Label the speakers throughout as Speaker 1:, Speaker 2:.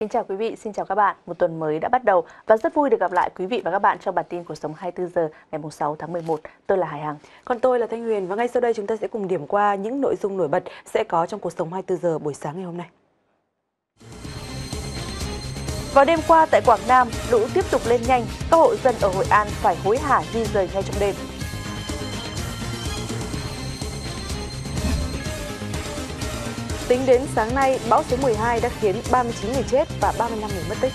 Speaker 1: Xin chào quý vị, xin chào các bạn. Một tuần mới đã bắt đầu và rất vui được gặp lại quý vị và các bạn trong bản tin Cuộc sống 24 giờ ngày 6 tháng 11. Tôi là Hải Hằng.
Speaker 2: Còn tôi là Thanh Huyền và ngay sau đây chúng ta sẽ cùng điểm qua những nội dung nổi bật sẽ có trong Cuộc sống 24 giờ buổi sáng ngày hôm nay.
Speaker 1: Vào đêm qua tại Quảng Nam, lũ tiếp tục lên nhanh, các hộ dân ở Hội An phải hối hả di rời ngay trong đêm. Tính đến sáng nay, bão số 12 đã khiến 39 người chết và 35 người mất tích.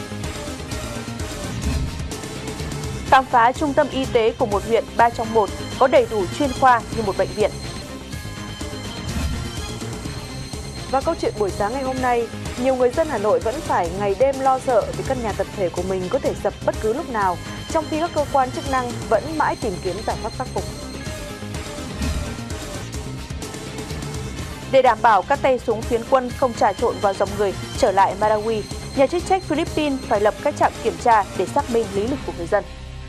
Speaker 1: Khám phá trung tâm y tế của một huyện 3 trong 1 có đầy đủ chuyên khoa như một bệnh viện. Và câu chuyện buổi sáng ngày hôm nay, nhiều người dân Hà Nội vẫn phải ngày đêm lo sợ vì căn nhà tập thể của mình có thể sập bất cứ lúc nào, trong khi các cơ quan chức năng vẫn mãi tìm kiếm giải pháp khắc phục. Để đảm bảo các tay súng phiến quân không trà trộn vào dòng người trở lại Marawi, nhà chức trách Philippines phải lập các trạm kiểm tra để xác minh lý lịch của người dân.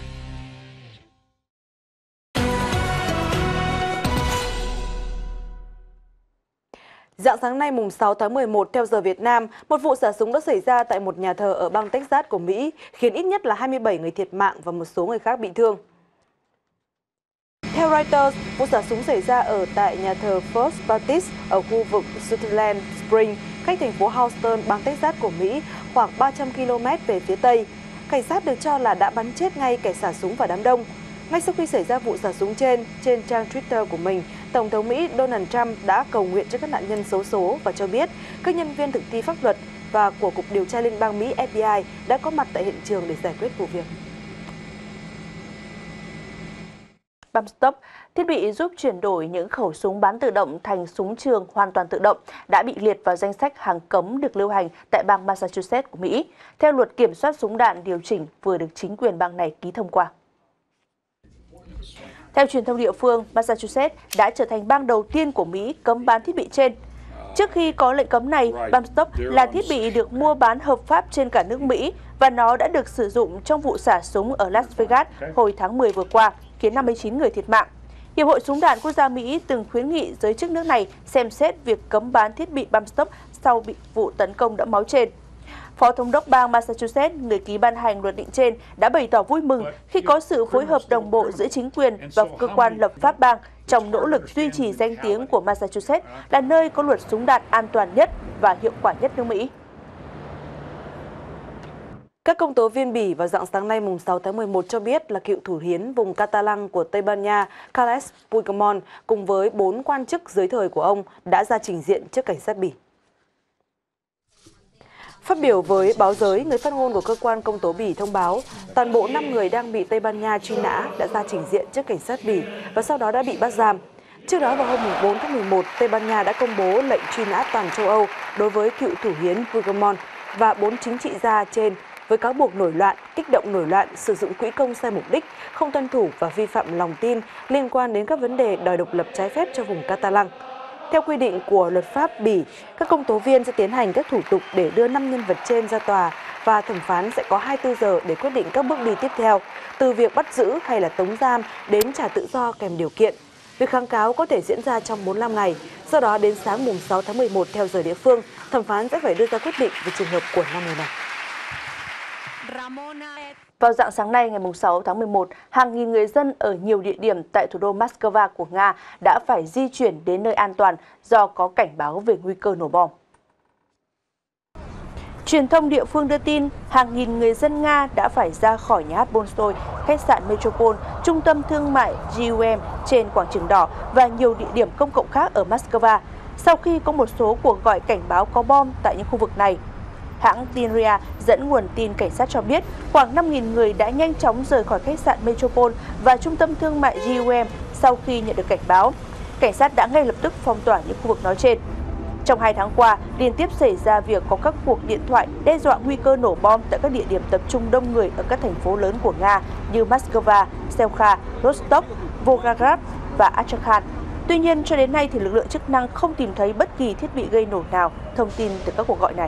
Speaker 1: Rạng sáng nay mùng 6 tháng 11 theo giờ Việt Nam, một vụ xả súng đã xảy ra tại một nhà thờ ở bang Texas của Mỹ, khiến ít nhất là 27 người thiệt mạng và một số người khác bị thương. Theo Reuters, vụ xả súng xảy ra tại nhà thờ First Baptist ở khu vực Sutherland Springs, cách thành phố Houston, bang Texas của Mỹ, khoảng 300 km về phía Tây. Cảnh sát được cho là đã bắn chết ngay kẻ xả súng vào đám đông. Ngay sau khi xảy ra vụ xả súng trên trang Twitter của mình, Tổng thống Mỹ Donald Trump đã cầu nguyện cho các nạn nhân xấu số và cho biết các nhân viên thực thi pháp luật và của Cục Điều tra Liên bang Mỹ FBI đã có mặt tại hiện trường để giải quyết vụ việc. Bump Stop, thiết bị giúp chuyển đổi những khẩu súng bắn tự động thành súng trường hoàn toàn tự động, đã bị liệt vào danh sách hàng cấm được lưu hành tại bang Massachusetts của Mỹ, theo luật kiểm soát súng đạn điều chỉnh vừa được chính quyền bang này ký thông qua. Theo truyền thông địa phương, Massachusetts đã trở thành bang đầu tiên của Mỹ cấm bán thiết bị trên. Trước khi có lệnh cấm này, Bump Stop là thiết bị được mua bán hợp pháp trên cả nước Mỹ và nó đã được sử dụng trong vụ xả súng ở Las Vegas hồi tháng 10 vừa qua, khiến 59 người thiệt mạng. Hiệp hội Súng đạn Quốc gia Mỹ từng khuyến nghị giới chức nước này xem xét việc cấm bán thiết bị Bump Stop sau bị vụ tấn công đẫm máu trên. Phó Thống đốc bang Massachusetts, người ký ban hành luật định trên, đã bày tỏ vui mừng khi có sự phối hợp đồng bộ giữa chính quyền và cơ quan lập pháp bang trong nỗ lực duy trì danh tiếng của Massachusetts là nơi có luật súng đạn an toàn nhất và hiệu quả nhất nước Mỹ. Các công tố viên Bỉ vào rạng sáng nay mùng 6 tháng 11 cho biết là cựu thủ hiến vùng Catalan của Tây Ban Nha Carles Puigdemont cùng với 4 quan chức dưới thời của ông đã ra trình diện trước cảnh sát Bỉ. Phát biểu với báo giới, người phát ngôn của cơ quan công tố Bỉ thông báo toàn bộ 5 người đang bị Tây Ban Nha truy nã đã ra trình diện trước cảnh sát Bỉ và sau đó đã bị bắt giam. Trước đó vào hôm 4 tháng 11, Tây Ban Nha đã công bố lệnh truy nã toàn châu Âu đối với cựu thủ hiến Puigdemont và 4 chính trị gia trên với cáo buộc nổi loạn, kích động nổi loạn, sử dụng quỹ công sai mục đích, không tuân thủ và vi phạm lòng tin liên quan đến các vấn đề đòi độc lập trái phép cho vùng Catalan. Theo quy định của luật pháp Bỉ, các công tố viên sẽ tiến hành các thủ tục để đưa 5 nhân vật trên ra tòa và thẩm phán sẽ có 24 giờ để quyết định các bước đi tiếp theo, từ việc bắt giữ hay là tống giam đến trả tự do kèm điều kiện. Việc kháng cáo có thể diễn ra trong 45 ngày, sau đó đến sáng mùng 6 tháng 11 theo giờ địa phương, thẩm phán sẽ phải đưa ra quyết định về trường hợp của 5 người này. Vào rạng sáng nay ngày 6 tháng 11, hàng nghìn người dân ở nhiều địa điểm tại thủ đô Moscow của Nga đã phải di chuyển đến nơi an toàn do có cảnh báo về nguy cơ nổ bom. Truyền thông địa phương đưa tin, hàng nghìn người dân Nga đã phải ra khỏi nhà hát Bolshoi, khách sạn Metropole, trung tâm thương mại GUM trên Quảng trường Đỏ và nhiều địa điểm công cộng khác ở Moscow, sau khi có một số cuộc gọi cảnh báo có bom tại những khu vực này. Hãng tin RIA dẫn nguồn tin cảnh sát cho biết khoảng 5.000 người đã nhanh chóng rời khỏi khách sạn Metropole và trung tâm thương mại GUM sau khi nhận được cảnh báo. Cảnh sát đã ngay lập tức phong tỏa những khu vực nói trên. Trong 2 tháng qua, liên tiếp xảy ra việc có các cuộc điện thoại đe dọa nguy cơ nổ bom tại các địa điểm tập trung đông người ở các thành phố lớn của Nga như Moscow, Selkha, Rostov, Volgograd và Astrakhan. Tuy nhiên, cho đến nay thì lực lượng chức năng không tìm thấy bất kỳ thiết bị gây nổ nào thông tin từ các cuộc gọi này.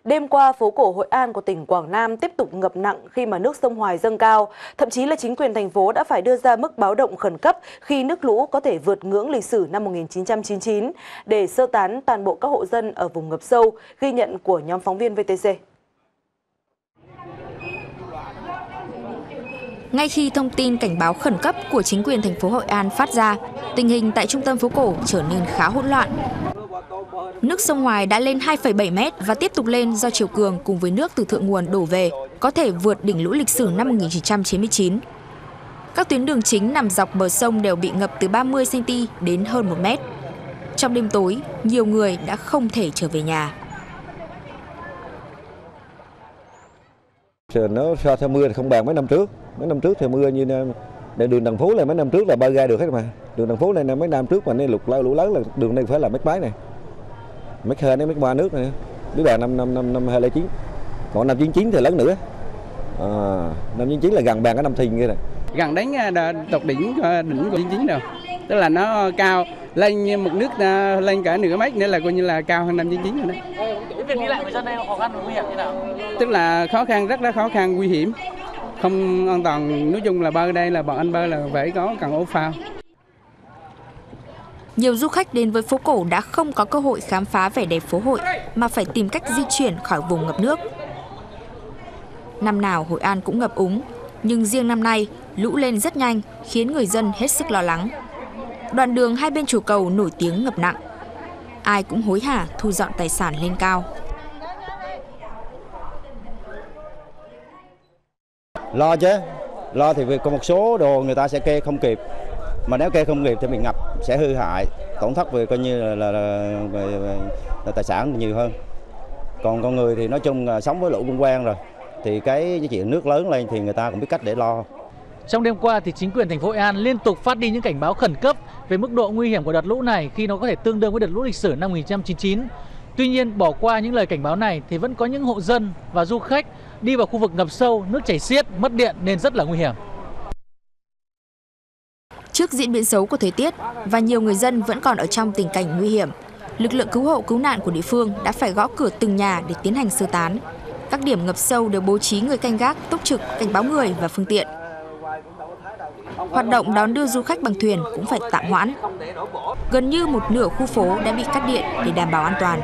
Speaker 1: Đêm qua, phố cổ Hội An của tỉnh Quảng Nam tiếp tục ngập nặng khi mà nước sông Hoài dâng cao. Thậm chí là chính quyền thành phố đã phải đưa ra mức báo động khẩn cấp khi nước lũ có thể vượt ngưỡng lịch sử năm 1999 để sơ tán toàn bộ các hộ dân ở vùng ngập sâu, ghi nhận của nhóm phóng viên VTC.
Speaker 3: Ngay khi thông tin cảnh báo khẩn cấp của chính quyền thành phố Hội An phát ra, tình hình tại trung tâm phố cổ trở nên khá hỗn loạn. Nước sông Hoài đã lên 2,7 mét và tiếp tục lên do chiều cường cùng với nước từ thượng nguồn đổ về, có thể vượt đỉnh lũ lịch sử năm 1999. Các tuyến đường chính nằm dọc bờ sông đều bị ngập từ 30 cm đến hơn 1 mét. Trong đêm tối, nhiều người đã không thể trở về nhà.
Speaker 4: Nó so theo mưa thì không bằng mấy năm trước. Mấy năm trước thì mưa như đường Đằng Phú là mấy năm trước là bơi ra được hết mà. Đường Đằng Phú này là mấy năm trước mà nên lũ lớn là đường này phải là mét mấy này. Mét 2 đến mét 3 nước này. Biết là năm 2009. Còn năm 99 thì lớn nữa. Năm 99 là gần bằng cái năm Thìn kia này.
Speaker 5: Gần đến tột đỉnh của 99 rồi. Tức là nó cao, lên mực nước lên cả nửa mét nữa là coi như là cao hơn năm 99 rồi đấy.
Speaker 6: Cái việc đi lại người dân đây khó khăn nguy hiểm như nào?
Speaker 5: Tức là khó khăn, rất là khó khăn, nguy hiểm. Không an toàn, nói chung là bơi đây là bọn anh bơi là phải có cần áo phao.
Speaker 3: Nhiều du khách đến với phố cổ đã không có cơ hội khám phá vẻ đẹp phố Hội mà phải tìm cách di chuyển khỏi vùng ngập nước. Năm nào Hội An cũng ngập úng, nhưng riêng năm nay lũ lên rất nhanh khiến người dân hết sức lo lắng. Đoạn đường hai bên chùa cầu nổi tiếng ngập nặng. Ai cũng hối hả thu dọn tài sản lên cao.
Speaker 7: Lo chứ, lo thì có một số đồ người ta sẽ kê không kịp. Mà nếu kê không kịp thì bị ngập sẽ hư hại, tổn thất về coi như là tài sản nhiều hơn. Còn con người thì nói chung là sống với lũ cũng quen rồi. Thì cái chuyện nước lớn lên thì người ta cũng biết cách để lo.
Speaker 6: Trong đêm qua thì chính quyền thành phố Hội An liên tục phát đi những cảnh báo khẩn cấp về mức độ nguy hiểm của đợt lũ này khi nó có thể tương đương với đợt lũ lịch sử năm 1999. Tuy nhiên, bỏ qua những lời cảnh báo này thì vẫn có những hộ dân và du khách đi vào khu vực ngập sâu, nước chảy xiết, mất điện nên rất là nguy hiểm.
Speaker 3: Trước diễn biến xấu của thời tiết và nhiều người dân vẫn còn ở trong tình cảnh nguy hiểm, lực lượng cứu hộ cứu nạn của địa phương đã phải gõ cửa từng nhà để tiến hành sơ tán. Các điểm ngập sâu đều bố trí người canh gác, túc trực, cảnh báo người và phương tiện. Hoạt động đón đưa du khách bằng thuyền cũng phải tạm hoãn. Gần như một nửa khu phố đã bị cắt điện để đảm bảo an toàn.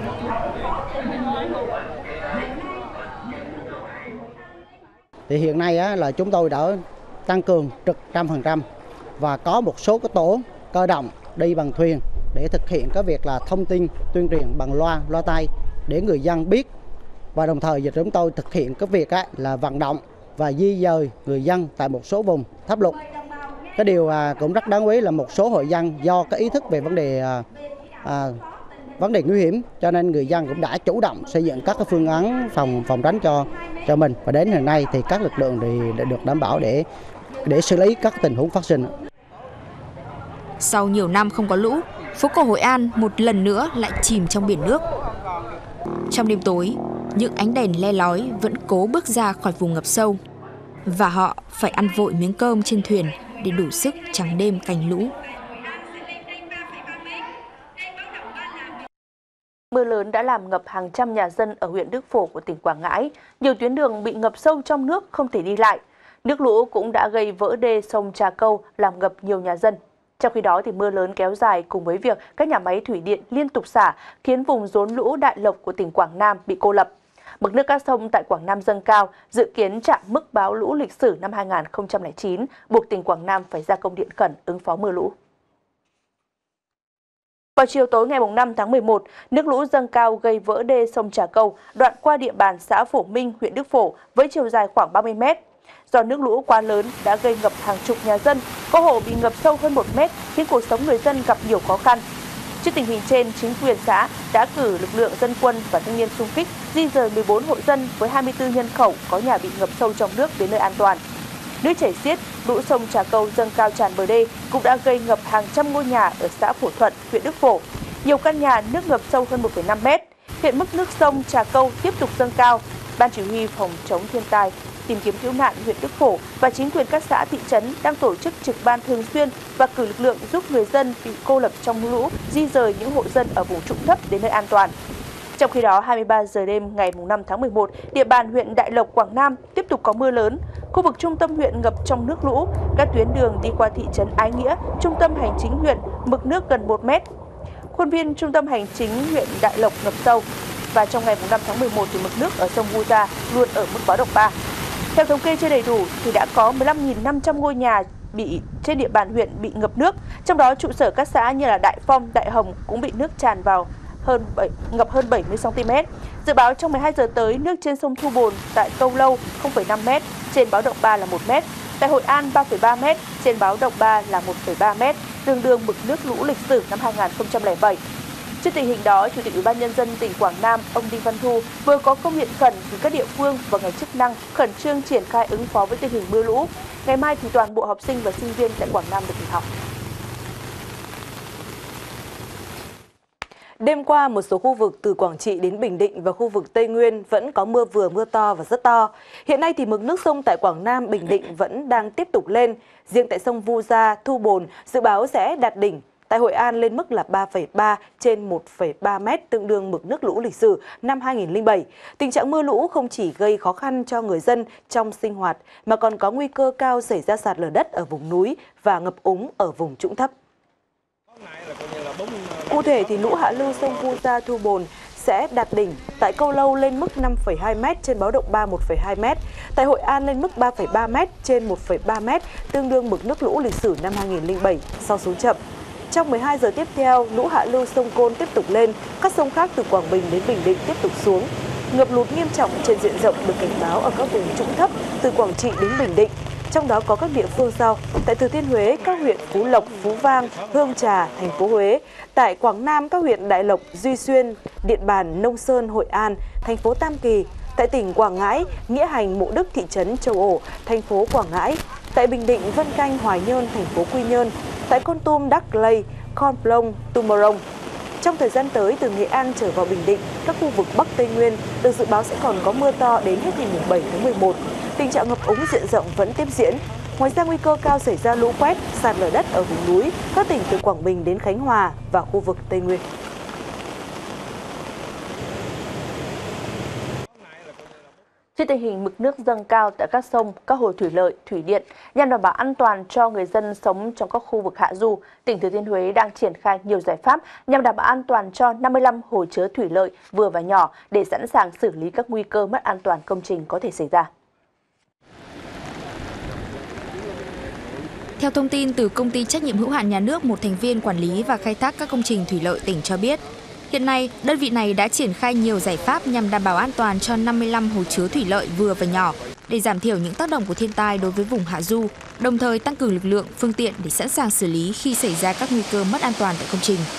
Speaker 8: Thì hiện nay là chúng tôi đã tăng cường trực 100% và có một số cái tổ cơ động đi bằng thuyền để thực hiện cái việc là thông tin tuyên truyền bằng loa tay để người dân biết, và đồng thời chúng tôi thực hiện cái việc là vận động và di dời người dân tại một số vùng thấp lụt. Cái điều cũng rất đáng quý là một số hộ dân do cái ý thức về vấn đề nguy hiểm cho nên người dân cũng đã chủ động xây dựng các cái phương án phòng tránh cho mình, và đến hiện nay thì các lực lượng thì đã được đảm bảo để xử lý các tình huống phát sinh.
Speaker 3: Sau nhiều năm không có lũ, phố cổ Hội An một lần nữa lại chìm trong biển nước. Trong đêm tối, những ánh đèn le lói vẫn cố bước ra khỏi vùng ngập sâu, và họ phải ăn vội miếng cơm trên thuyền để đủ sức trắng đêm canh lũ.
Speaker 2: Mưa lớn đã làm ngập hàng trăm nhà dân ở huyện Đức Phổ của tỉnh Quảng Ngãi. Nhiều tuyến đường bị ngập sâu trong nước, không thể đi lại. Nước lũ cũng đã gây vỡ đê sông Trà Câu, làm ngập nhiều nhà dân. Trong khi đó, thì mưa lớn kéo dài cùng với việc các nhà máy thủy điện liên tục xả khiến vùng rốn lũ Đại Lộc của tỉnh Quảng Nam bị cô lập. Mực nước các sông tại Quảng Nam dâng cao, dự kiến chạm mức báo lũ lịch sử năm 2009, buộc tỉnh Quảng Nam phải ra công điện khẩn ứng phó mưa lũ. Vào chiều tối ngày 5 tháng 11, nước lũ dâng cao gây vỡ đê sông Trà Câu, đoạn qua địa bàn xã Phổ Minh, huyện Đức Phổ với chiều dài khoảng 30 mét. Do nước lũ quá lớn đã gây ngập hàng chục nhà dân, có hộ bị ngập sâu hơn 1 mét, khiến cuộc sống người dân gặp nhiều khó khăn. Trước tình hình trên, chính quyền xã đã cử lực lượng dân quân và thanh niên xung kích di dời 14 hộ dân với 24 nhân khẩu có nhà bị ngập sâu trong nước đến nơi an toàn. Nước chảy xiết, lũ sông Trà Câu dâng cao tràn bờ đê cũng đã gây ngập hàng trăm ngôi nhà ở xã Phổ Thuận, huyện Đức Phổ. Nhiều căn nhà nước ngập sâu hơn 1,5 mét. Hiện mức nước sông Trà Câu tiếp tục dâng cao. Ban chỉ huy phòng chống thiên tai, tìm kiếm cứu nạn huyện Đức Phổ và chính quyền các xã thị trấn đang tổ chức trực ban thường xuyên và cử lực lượng giúp người dân bị cô lập trong lũ di dời những hộ dân ở vùng trũng thấp đến nơi an toàn. Trong khi đó, 23 giờ đêm ngày 5 tháng 11, địa bàn huyện Đại Lộc, Quảng Nam tiếp tục có mưa lớn. Khu vực trung tâm huyện ngập trong nước lũ, các tuyến đường đi qua thị trấn Ái Nghĩa, trung tâm hành chính huyện mực nước gần 1 mét. Khuôn viên trung tâm hành chính huyện Đại Lộc ngập sâu. Và trong ngày 5 tháng 11 thì mực nước ở sông Vu Gia luôn ở mức báo động 3. Theo thống kê chưa đầy đủ thì đã có 15.500 ngôi nhà trên địa bàn huyện bị ngập nước, trong đó trụ sở các xã như là Đại Phong, Đại Hồng cũng bị nước tràn vào ngập hơn 70 cm. Dự báo trong 12 giờ tới, nước trên sông Thu Bồn tại Câu Lâu 0,5 m, trên báo động 3 là 1 m, tại Hội An 3,3 m, trên báo động 3 là 1,3 m, tương đương mực nước lũ lịch sử năm 2007. Trước tình hình đó, Chủ tịch Ủy ban Nhân dân tỉnh Quảng Nam, ông Đinh Văn Thu vừa có công điện khẩn gửi các địa phương và ngành chức năng khẩn trương triển khai ứng phó với tình hình mưa lũ. Ngày mai thì toàn bộ học sinh và sinh viên tại Quảng Nam được nghỉ học.
Speaker 1: Đêm qua, một số khu vực từ Quảng Trị đến Bình Định và khu vực Tây Nguyên vẫn có mưa vừa, mưa to và rất to. Hiện nay thì mực nước sông tại Quảng Nam, Bình Định vẫn đang tiếp tục lên. Riêng tại sông Vu Gia, Thu Bồn dự báo sẽ đạt đỉnh. Tại Hội An lên mức là 3,3 trên 1,3 mét, tương đương mực nước lũ lịch sử năm 2007. Tình trạng mưa lũ không chỉ gây khó khăn cho người dân trong sinh hoạt, mà còn có nguy cơ cao xảy ra sạt lở đất ở vùng núi và ngập úng ở vùng trũng thấp. Cụ thể thì lũ hạ lưu sông Vu Gia, Thu Bồn sẽ đạt đỉnh tại Câu Lâu lên mức 5,2 m trên báo động 3 1,2 m, tại Hội An lên mức 3,3 m trên 1,3 m, tương đương mực nước lũ lịch sử năm 2007 sau xuống chậm. Trong 12 giờ tiếp theo, lũ hạ lưu sông Côn tiếp tục lên, các sông khác từ Quảng Bình đến Bình Định tiếp tục xuống. Ngập lụt nghiêm trọng trên diện rộng được cảnh báo ở các vùng trũng thấp từ Quảng Trị đến Bình Định. Trong đó có các địa phương sau: tại Thừa Thiên Huế, các huyện Phú Lộc, Phú Vang, Hương Trà, thành phố Huế; tại Quảng Nam, các huyện Đại Lộc, Duy Xuyên, Điện Bàn, Nông Sơn, Hội An, thành phố Tam Kỳ; tại tỉnh Quảng Ngãi, Nghĩa Hành, Mộ Đức, thị trấn Châu Ổ, thành phố Quảng Ngãi; tại Bình Định, Vân Canh, Hoài Nhơn, thành phố Quy Nhơn; tại Kon Tum, Đắk Lây, Con Plong, Tumorong. Trong thời gian tới, từ Nghệ An trở vào Bình Định, các khu vực Bắc Tây Nguyên được dự báo sẽ còn có mưa to đến hết ngày 7 tháng 11. Tình trạng ngập úng diện rộng vẫn tiếp diễn. Ngoài ra, nguy cơ cao xảy ra lũ quét, sạt lở đất ở vùng núi, các tỉnh từ Quảng Bình đến Khánh Hòa và khu vực Tây Nguyên.
Speaker 2: Trước tình hình mực nước dâng cao tại các sông, các hồ thủy lợi, thủy điện, nhằm đảm bảo an toàn cho người dân sống trong các khu vực hạ du, tỉnh Thừa Thiên Huế đang triển khai nhiều giải pháp nhằm đảm bảo an toàn cho 55 hồ chứa thủy lợi vừa và nhỏ để sẵn sàng xử lý các nguy cơ mất an toàn công trình có thể xảy ra.
Speaker 3: Theo thông tin từ Công ty Trách nhiệm hữu hạn Nhà nước một thành viên quản lý và khai thác các công trình thủy lợi tỉnh cho biết, hiện nay đơn vị này đã triển khai nhiều giải pháp nhằm đảm bảo an toàn cho 55 hồ chứa thủy lợi vừa và nhỏ để giảm thiểu những tác động của thiên tai đối với vùng hạ du, đồng thời tăng cường lực lượng, phương tiện để sẵn sàng xử lý khi xảy ra các nguy cơ mất an toàn tại công trình.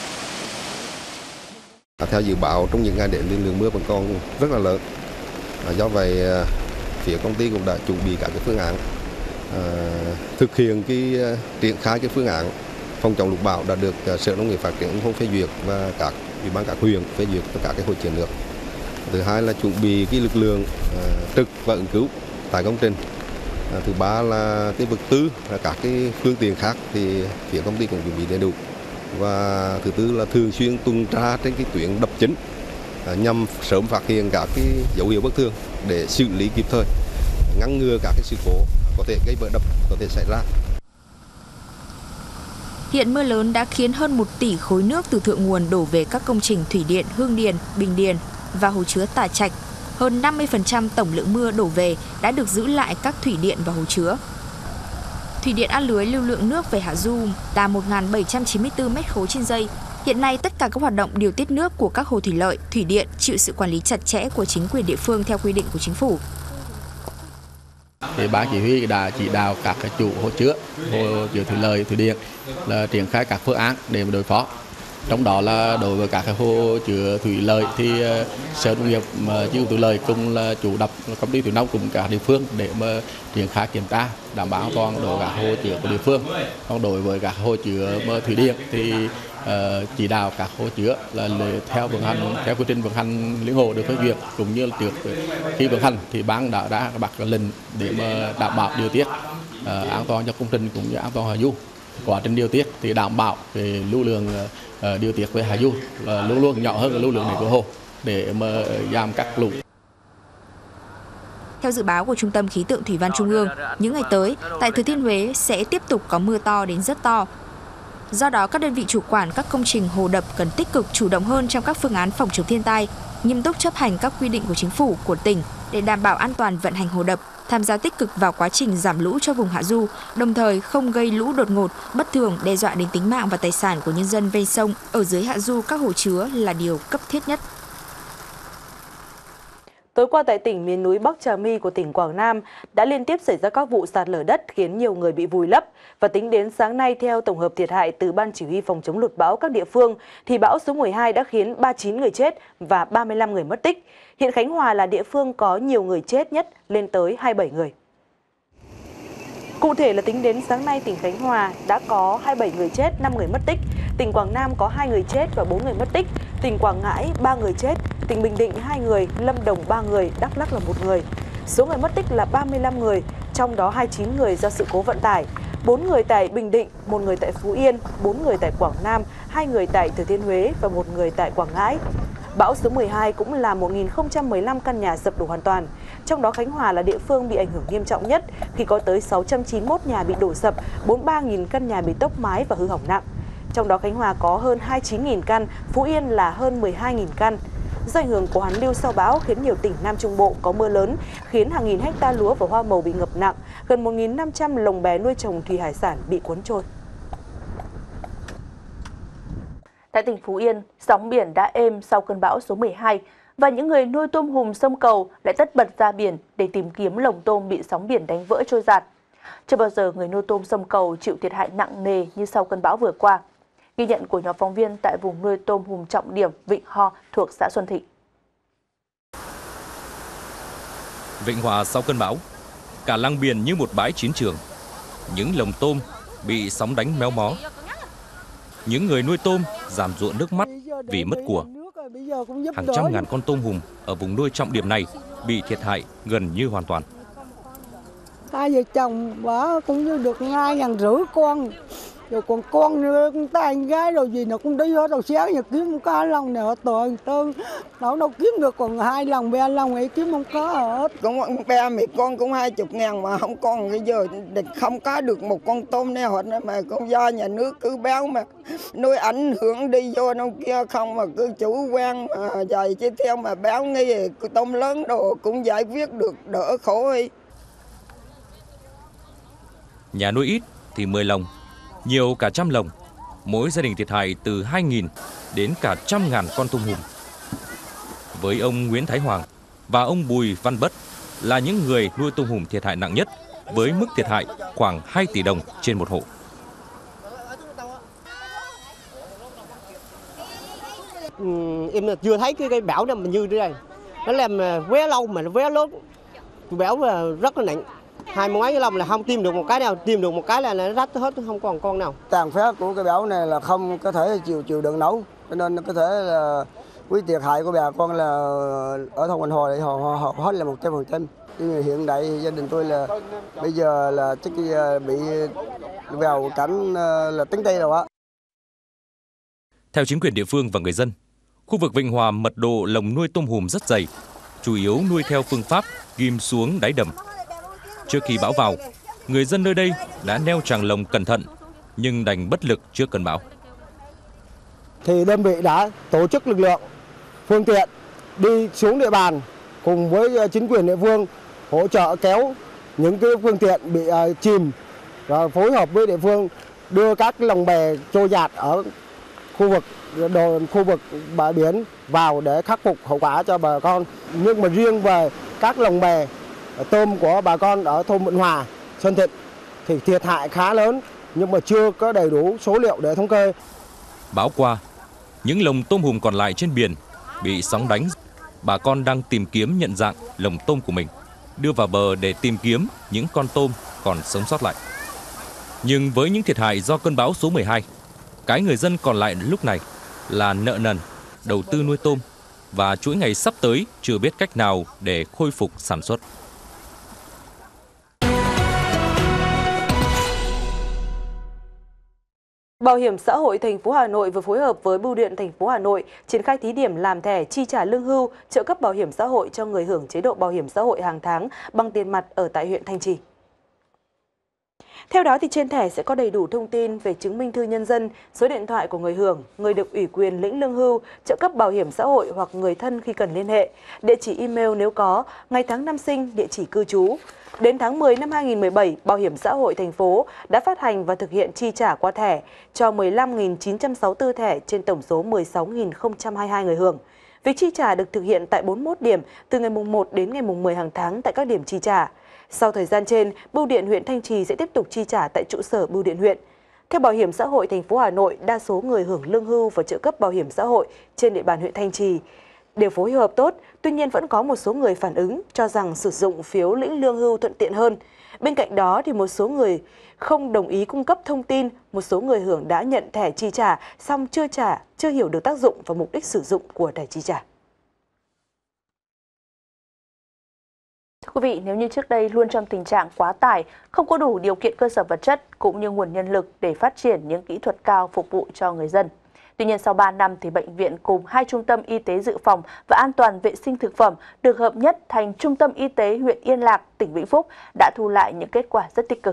Speaker 9: Theo dự báo, trong những ngày đến lượng mưa vẫn còn rất là lớn. Do vậy, phía công ty cũng đã chuẩn bị các phương án thực hiện triển khai phương án phòng chống lụt bão đã được Sở Nông nghiệp Phát triển Nông thôn phê duyệt và các ủy ban các huyện phê duyệt tất cả các hồ chứa nước. Thứ hai là chuẩn bị lực lượng trực và ứng cứu tại công trình. Thứ ba là vật tư, các phương tiện khác thì phía công ty cũng chuẩn bị đầy đủ. Và thứ tư là thường xuyên tuần tra trên tuyến đập chính nhằm sớm phát hiện các dấu hiệu bất thường để xử lý kịp thời, ngăn ngừa các sự cố có thể gây vỡ đập có thể xảy ra.
Speaker 3: Hiện mưa lớn đã khiến hơn 1 tỷ khối nước từ thượng nguồn đổ về các công trình thủy điện Hương Điền, Bình Điền và hồ chứa Tà Trạch. Hơn 50% tổng lượng mưa đổ về đã được giữ lại các thủy điện và hồ chứa. Thủy điện A Lưới lưu lượng nước về hạ du là 1.794 m3 trên giây. Hiện nay, tất cả các hoạt động điều tiết nước của các hồ thủy lợi, thủy điện chịu sự quản lý chặt chẽ của chính quyền địa phương theo quy định của chính phủ.
Speaker 5: Ban chỉ huy đã chỉ đạo các chủ hồ chứa thủy lợi, thủy điện là triển khai các phương án để đối phó. Trong đó là đối với các hồ chứa thủy lợi thì Sở Nông nghiệp Chi thủy lợi cùng là chủ đập công ty thủy nông cùng cả địa phương để mà triển khai kiểm tra đảm bảo an toàn đối với các hồ chứa của địa phương. Còn đối với các hồ chứa thủy điện thì chỉ đạo các hồ chứa là theo quy trình vận hành liên hồ được phê duyệt, cũng như trước khi vận hành thì ban đã bắt lệnh để mà đảm bảo điều tiết an toàn cho công trình cũng như an toàn hạ du. Quá trình điều tiết thì đảm bảo về lưu lượng điều tiết về hạ du là luôn luôn nhỏ hơn lưu lượng để của hồ. để mà giảm cắt lũ.
Speaker 3: Theo dự báo của Trung tâm Khí tượng Thủy văn Trung ương, những ngày tới, tại Thừa Thiên Huế sẽ tiếp tục có mưa to đến rất to. Do đó, các đơn vị chủ quản các công trình hồ đập cần tích cực chủ động hơn trong các phương án phòng chống thiên tai, nghiêm túc chấp hành các quy định của chính phủ, của tỉnh để đảm bảo an toàn vận hành hồ đập, tham gia tích cực vào quá trình giảm lũ cho vùng hạ du, đồng thời không gây lũ đột ngột, bất thường đe dọa đến tính mạng và tài sản của nhân dân ven sông ở dưới hạ du các hồ chứa là điều cấp thiết nhất.
Speaker 1: Tối qua tại tỉnh miền núi Bắc Trà My của tỉnh Quảng Nam đã liên tiếp xảy ra các vụ sạt lở đất khiến nhiều người bị vùi lấp. Và tính đến sáng nay, theo tổng hợp thiệt hại từ Ban Chỉ huy phòng chống lụt bão các địa phương, thì bão số 12 đã khiến 39 người chết và 35 người mất tích. Hiện Khánh Hòa là địa phương có nhiều người chết nhất, lên tới 27 người. Cụ thể là tính đến sáng nay, tỉnh Khánh Hòa đã có 27 người chết, 5 người mất tích. Tỉnh Quảng Nam có 2 người chết và 4 người mất tích. Tỉnh Quảng Ngãi 3 người chết, tỉnh Bình Định 2 người, Lâm Đồng 3 người, Đắk Lắk là 1 người. Số người mất tích là 35 người, trong đó 29 người do sự cố vận tải, 4 người tại Bình Định, 1 người tại Phú Yên, 4 người tại Quảng Nam, 2 người tại Thừa Thiên Huế và 1 người tại Quảng Ngãi. Bão số 12 cũng là 1.015 căn nhà sập đổ hoàn toàn. Trong đó Khánh Hòa là địa phương bị ảnh hưởng nghiêm trọng nhất khi có tới 691 nhà bị đổ sập, 43.000 căn nhà bị tốc mái và hư hỏng nặng. Trong đó Khánh Hòa có hơn 29.000 căn, Phú Yên là hơn 12.000 căn. Do ảnh hưởng của hoàn lưu sau bão khiến nhiều tỉnh Nam Trung Bộ có mưa lớn, khiến hàng nghìn hecta lúa và hoa màu bị ngập nặng, gần 1.500 lồng bè nuôi trồng thủy hải sản bị cuốn trôi.
Speaker 2: Tại tỉnh Phú Yên, sóng biển đã êm sau cơn bão số 12 và những người nuôi tôm hùm sông Cầu lại tất bật ra biển để tìm kiếm lồng tôm bị sóng biển đánh vỡ trôi dạt. Chưa bao giờ người nuôi tôm sông Cầu chịu thiệt hại nặng nề như sau cơn bão vừa qua. Ghi nhận của nhóm phóng viên tại vùng nuôi tôm hùm trọng điểm Vịnh Ho thuộc xã Xuân Thịnh.
Speaker 10: Vịnh Hòa sau cơn bão, cả lăng biển như một bãi chiến trường. Những lồng tôm bị sóng đánh méo mó. Những người nuôi tôm ràn rụa nước mắt vì mất của. Hàng trăm ngàn con tôm hùm ở vùng nuôi trọng điểm này bị thiệt hại gần như hoàn toàn.
Speaker 11: 2 vợ chồng bà cũng như được 2.500 con. Rồi còn con nữa, con ta anh gái rồi gì nó cũng đi hết, đầu sáng giờ kiếm một cá lồng nào toàn tơn. Nó đâu kiếm được còn 2 lồng, 3 lồng ấy kiếm không có hết.
Speaker 12: Cũng ba mẹ con cũng 20.000 mà không còn bây giờ không có được một con tôm nào hết mà con do nhà nước cứ báo mà nuôi ảnh hưởng đi vô đâu kia không mà cứ chủ quan mà dạy chứ theo mà báo nghe tôm lớn đồ cũng giải quyết được đỡ khổ đi.
Speaker 10: Nhà nuôi ít thì 10 lồng, nhiều cả trăm lồng, mỗi gia đình thiệt hại từ 2.000 đến cả 100.000 con tôm hùm. Với ông Nguyễn Thái Hoàng và ông Bùi Văn Bất là những người nuôi tôm hùm thiệt hại nặng nhất, với mức thiệt hại khoảng 2 tỷ đồng trên một hộ.
Speaker 13: Em chưa thấy cái bão nào mà như thế này, nó làm vé lâu mà nó vé lớn, bão rất là nặng. 20 mấy cái lồng là không tìm được một cái nào, tìm được một cái là nó rách hết, không còn con nào.
Speaker 14: Tàn phá của cái bão này là không có thể chịu đựng nổi, cho nên có thể là quý thiệt hại của bà con là ở thôn Bình Hồ thì họ hết là 100%. Nhưng hiện tại gia đình tôi là bây giờ là chắc bị vào cảnh là tính tây rồi á.
Speaker 10: Theo chính quyền địa phương và người dân, khu vực Vịnh Hòa mật độ lồng nuôi tôm hùm rất dày, chủ yếu nuôi theo phương pháp ghim xuống đáy đầm. Trước khi bão vào, người dân nơi đây đã neo tràng lồng cẩn thận, nhưng đành bất lực trước cơn bão.
Speaker 14: Thì đơn vị đã tổ chức lực lượng, phương tiện đi xuống địa bàn cùng với chính quyền địa phương hỗ trợ kéo những cái phương tiện bị chìm và phối hợp với địa phương đưa các lồng bè trôi dạt ở khu vực bãi biển vào để khắc phục hậu quả cho bà con. Nhưng mà riêng về các lồng bè tôm của bà con ở thôn Vịnh Hòa, Xuân Thịnh thì thiệt hại khá lớn nhưng mà chưa có đầy đủ số liệu để thống kê.
Speaker 10: Bão qua, những lồng tôm hùm còn lại trên biển bị sóng đánh. Bà con đang tìm kiếm nhận dạng lồng tôm của mình, đưa vào bờ để tìm kiếm những con tôm còn sống sót lại. Nhưng với những thiệt hại do cơn bão số 12, cái người dân còn lại lúc này là nợ nần, đầu tư nuôi tôm và chuỗi ngày sắp tới chưa biết cách nào để khôi phục sản xuất.
Speaker 1: Bảo hiểm xã hội thành phố Hà Nội vừa phối hợp với Bưu điện thành phố Hà Nội triển khai thí điểm làm thẻ chi trả lương hưu, trợ cấp bảo hiểm xã hội cho người hưởng chế độ bảo hiểm xã hội hàng tháng bằng tiền mặt ở tại huyện Thanh Trì. Theo đó, thì trên thẻ sẽ có đầy đủ thông tin về chứng minh thư nhân dân, số điện thoại của người hưởng, người được ủy quyền lĩnh lương hưu, trợ cấp bảo hiểm xã hội hoặc người thân khi cần liên hệ, địa chỉ email nếu có, ngày tháng năm sinh, địa chỉ cư trú. Đến tháng 10 năm 2017, Bảo hiểm xã hội thành phố đã phát hành và thực hiện chi trả qua thẻ cho 15.964 thẻ trên tổng số 16.022 người hưởng. Việc chi trả được thực hiện tại 41 điểm từ ngày mùng 1 đến ngày mùng 10 hàng tháng tại các điểm chi trả. Sau thời gian trên, Bưu điện huyện Thanh Trì sẽ tiếp tục chi trả tại trụ sở Bưu điện huyện. Theo Bảo hiểm xã hội thành phố Hà Nội, đa số người hưởng lương hưu và trợ cấp bảo hiểm xã hội trên địa bàn huyện Thanh Trì đều phối hợp tốt, tuy nhiên vẫn có một số người phản ứng cho rằng sử dụng phiếu lĩnh lương hưu thuận tiện hơn. Bên cạnh đó thì một số người không đồng ý cung cấp thông tin, một số người hưởng đã nhận thẻ chi trả song chưa hiểu được tác dụng và mục đích sử dụng của thẻ chi trả.
Speaker 2: Thưa quý vị, nếu như trước đây luôn trong tình trạng quá tải, không có đủ điều kiện cơ sở vật chất cũng như nguồn nhân lực để phát triển những kỹ thuật cao phục vụ cho người dân. Tuy nhiên, sau 3 năm thì bệnh viện cùng 2 trung tâm y tế dự phòng và an toàn vệ sinh thực phẩm được hợp nhất thành Trung tâm Y tế huyện Yên Lạc, tỉnh Vĩnh Phúc đã thu lại những kết quả rất tích cực.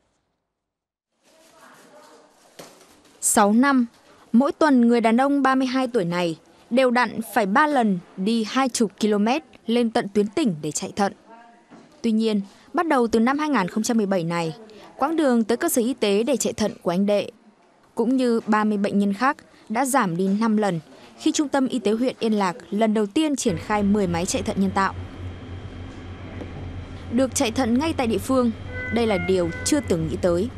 Speaker 3: 6 năm, mỗi tuần người đàn ông 32 tuổi này đều đặn phải 3 lần đi 20 km lên tận tuyến tỉnh để chạy thận. Tuy nhiên, bắt đầu từ năm 2017 này, quãng đường tới cơ sở y tế để chạy thận của anh Đệ, cũng như 30 bệnh nhân khác, đã giảm đi 5 lần khi Trung tâm Y tế huyện Yên Lạc lần đầu tiên triển khai 10 máy chạy thận nhân tạo. Được chạy thận ngay tại địa phương, đây là điều chưa từng nghĩ tới.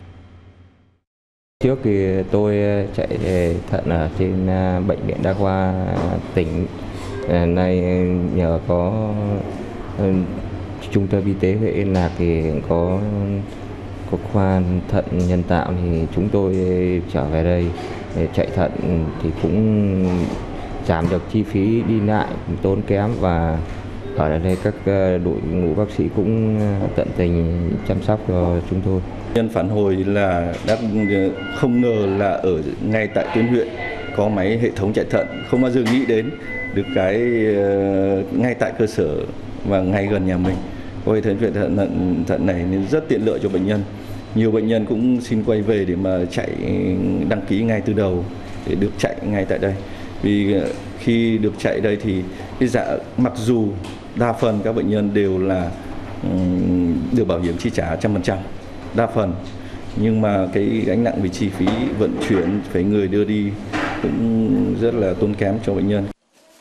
Speaker 15: Trước thì tôi chạy thận ở trên bệnh viện đa khoa tỉnh, nay nhờ có Trung tâm Y tế huyện Yên Lạc thì có khoa thận nhân tạo thì chúng tôi trở về đây để chạy thận thì cũng giảm được chi phí đi lại tốn kém, và ở đây các đội ngũ bác sĩ cũng tận tình chăm sóc cho chúng tôi.
Speaker 16: Nhân phản hồi là đã không ngờ là ở ngay tại tuyến huyện có máy hệ thống chạy thận, không bao giờ nghĩ đến được cái ngay tại cơ sở và ngay gần nhà mình. Có hệ thống chạy thận này nên rất tiện lợi cho bệnh nhân. Nhiều bệnh nhân cũng xin quay về để mà chạy đăng ký ngay từ đầu để được chạy ngay tại đây. Vì khi được chạy đây thì mặc dù đa phần các bệnh nhân đều là được bảo hiểm chi trả 100%, đa phần, nhưng mà cái gánh nặng về chi phí vận chuyển phải người đưa đi cũng rất là tốn kém cho bệnh nhân.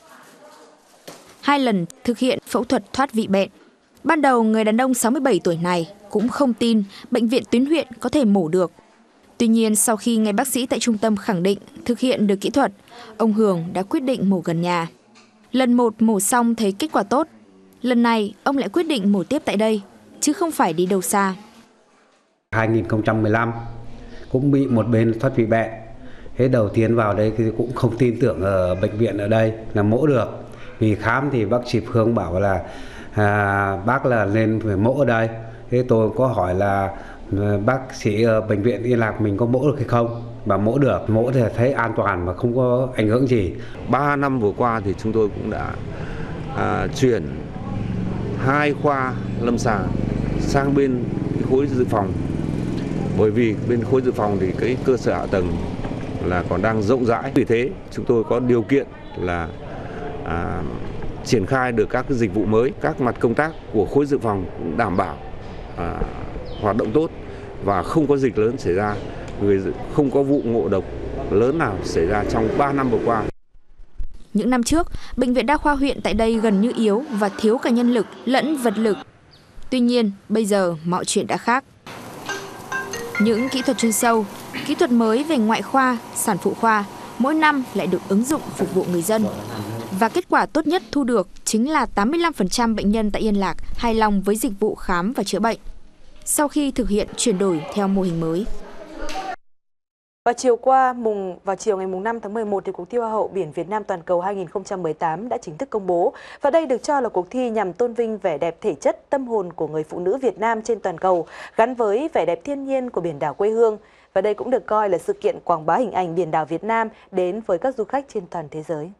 Speaker 3: 2 lần thực hiện phẫu thuật thoát vị bệnh. Ban đầu người đàn ông 67 tuổi này cũng không tin bệnh viện tuyến huyện có thể mổ được. Tuy nhiên, sau khi nghe bác sĩ tại trung tâm khẳng định thực hiện được kỹ thuật, ông Hường đã quyết định mổ gần nhà. Lần 1 mổ xong thấy kết quả tốt. Lần này, ông lại quyết định mổ tiếp tại đây, chứ không phải đi đâu xa.
Speaker 17: 2015 cũng bị một bên thoát vị bệnh. Thế đầu tiên vào đây thì cũng không tin tưởng ở bệnh viện ở đây là mổ được. Vì khám thì bác sĩ Phương bảo là bác là nên phải mổ ở đây. Thế tôi có hỏi là bác sĩ ở bệnh viện Yên Lạc mình có mổ được hay không, và mổ được, mổ thì thấy an toàn và không có ảnh hưởng gì.
Speaker 18: 3 năm vừa qua thì chúng tôi cũng đã chuyển 2 khoa lâm sàng sang bên khối dự phòng, bởi vì bên khối dự phòng thì cái cơ sở hạ tầng là còn đang rộng rãi, vì thế chúng tôi có điều kiện là triển khai được các cái dịch vụ mới. Các mặt công tác của khối dự phòng cũng đảm bảo hoạt động tốt và không có dịch lớn xảy ra, không có vụ ngộ độc lớn nào xảy ra trong 3 năm vừa qua.
Speaker 3: Những năm trước, bệnh viện đa khoa huyện tại đây gần như yếu và thiếu cả nhân lực lẫn vật lực. Tuy nhiên, bây giờ mọi chuyện đã khác. Những kỹ thuật chuyên sâu, kỹ thuật mới về ngoại khoa, sản phụ khoa mỗi năm lại được ứng dụng phục vụ người dân. Và kết quả tốt nhất thu được chính là 85% bệnh nhân tại Yên Lạc hài lòng với dịch vụ khám và chữa bệnh sau khi thực hiện chuyển đổi theo mô hình mới.
Speaker 1: Vào chiều ngày 5 tháng 11 thì cuộc thi Hoa hậu Biển Việt Nam Toàn cầu 2018 đã chính thức công bố. Và đây được cho là cuộc thi nhằm tôn vinh vẻ đẹp thể chất, tâm hồn của người phụ nữ Việt Nam trên toàn cầu, gắn với vẻ đẹp thiên nhiên của biển đảo quê hương. Và đây cũng được coi là sự kiện quảng bá hình ảnh biển đảo Việt Nam đến với các du khách trên toàn thế giới.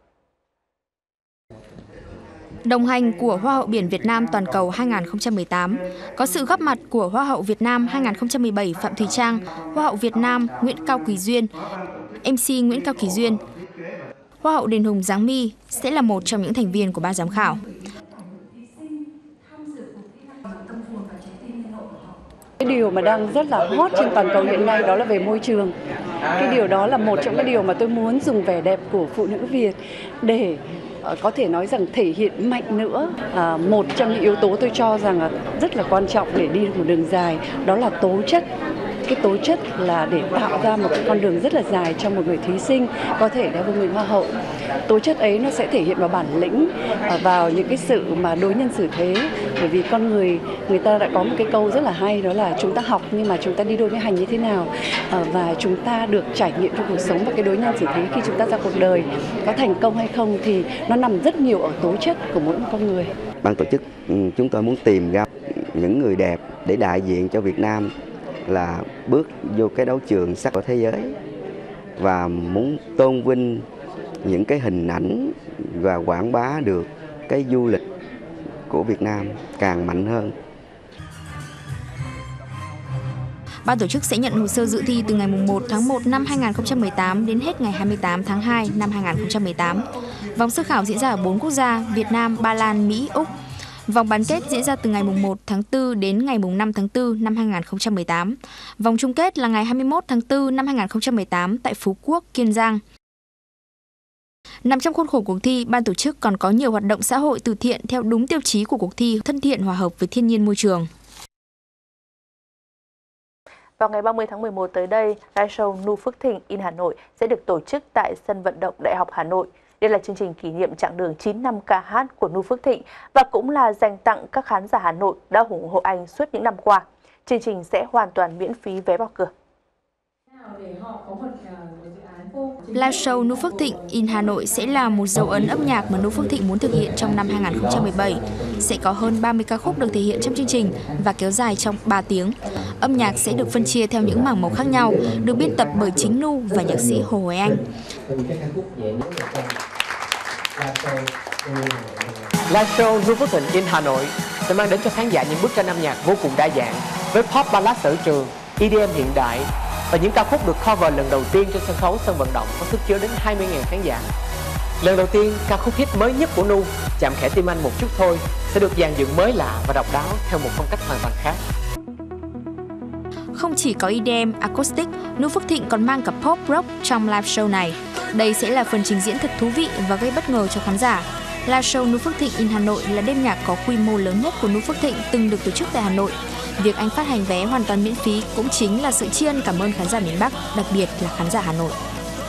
Speaker 3: Đồng hành của Hoa hậu biển Việt Nam toàn cầu 2018 có sự góp mặt của Hoa hậu Việt Nam 2017 Phạm Thùy Trang, Hoa hậu Việt Nam Nguyễn Cao Kỳ Duyên, MC Nguyễn Cao Kỳ Duyên. Hoa hậu Đền Hùng Giáng My sẽ là một trong những thành viên của ban giám khảo.
Speaker 19: Cái điều mà đang rất là hot trên toàn cầu hiện nay đó là về môi trường. Cái điều đó là một trong cái điều mà tôi muốn dùng vẻ đẹp của phụ nữ Việt để có thể nói rằng thể hiện mạnh nữa. Một trong những yếu tố tôi cho rằng rất là quan trọng để đi được một đường dài đó là tố chất. Cái tố chất là để tạo ra một cái con đường rất là dài cho một người thí sinh có thể là một người hoa hậu. Tố chất ấy nó sẽ thể hiện vào bản lĩnh, vào những cái sự mà đối nhân xử thế. Bởi vì con người ta đã có một cái câu rất là hay, đó là chúng ta học nhưng mà chúng ta đi đôi với hành như thế nào, và chúng ta được trải nghiệm trong cuộc sống và cái đối nhân xử thế khi chúng ta ra cuộc đời có thành công hay không thì nó nằm rất nhiều ở tố chất của mỗi con người.
Speaker 20: Ban tổ chức chúng tôi muốn tìm ra những người đẹp để đại diện cho Việt Nam là bước vô cái đấu trường sắc của thế giới, và muốn tôn vinh những cái hình ảnh và quảng bá được cái du lịch của Việt Nam càng mạnh hơn.
Speaker 3: Ban tổ chức sẽ nhận hồ sơ dự thi từ ngày 1 tháng 1 năm 2018 đến hết ngày 28 tháng 2 năm 2018. Vòng sơ khảo diễn ra ở 4 quốc gia: Việt Nam, Ba Lan, Mỹ, Úc. Vòng bán kết diễn ra từ ngày 1 tháng 4 đến ngày 5 tháng 4 năm 2018. Vòng chung kết là ngày 21 tháng 4 năm 2018 tại Phú Quốc, Kiên Giang. Nằm trong khuôn khổ cuộc thi, ban tổ chức còn có nhiều hoạt động xã hội từ thiện theo đúng tiêu chí của cuộc thi thân thiện hòa hợp với thiên nhiên môi trường.
Speaker 2: Vào ngày 30 tháng 11 tới đây, live show Nu Phước Thịnh in Hà Nội sẽ được tổ chức tại sân vận động Đại học Hà Nội. Đây là chương trình kỷ niệm chặng đường 9 năm ca hát của Nu Phước Thịnh và cũng là dành tặng các khán giả Hà Nội đã ủng hộ anh suốt những năm qua. Chương trình sẽ hoàn toàn miễn phí vé vào cửa.
Speaker 3: Live show Nu Phước Thịnh in Hà Nội sẽ là một dấu ấn âm nhạc mà Nu Phước Thịnh muốn thực hiện trong năm 2017. Sẽ có hơn 30 ca khúc được thể hiện trong chương trình và kéo dài trong 3 tiếng. Âm nhạc sẽ được phân chia theo những mảng màu khác nhau, được biên tập bởi chính Nu và nhạc sĩ Hồ Hoài Anh.
Speaker 21: Live show Nu Phước Thịnh in Hà Nội sẽ mang đến cho khán giả những bức tranh âm nhạc vô cùng đa dạng với pop ballad sở trường, EDM hiện đại và những ca khúc được cover lần đầu tiên trên sân khấu sân vận động có sức chứa đến 20.000 khán giả. Lần đầu tiên, ca khúc hit mới nhất của Nu, Chạm khẽ tim anh một chút thôi, sẽ được dàn dựng mới lạ và độc đáo theo một phong cách hoàn toàn khác.
Speaker 3: Không chỉ có EDM, acoustic, Nu Phước Thịnh còn mang cả pop rock trong live show này. Đây sẽ là phần trình diễn thật thú vị và gây bất ngờ cho khán giả. Live show Nu Phước Thịnh in Hà Nội là đêm nhạc có quy mô lớn nhất của Nu Phước Thịnh từng được tổ chức tại Hà Nội. Việc anh phát hành vé hoàn toàn miễn phí cũng chính là sự tri ân cảm ơn khán giả miền Bắc, đặc biệt là khán giả Hà Nội.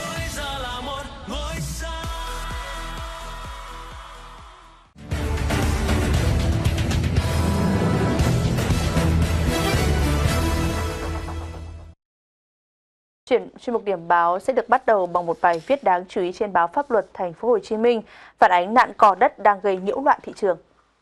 Speaker 2: Chuyên mục điểm báo sẽ được bắt đầu bằng một bài viết đáng chú ý trên báo Pháp Luật Thành phố Hồ Chí Minh phản ánh nạn cò đất đang gây nhiễu loạn thị trường.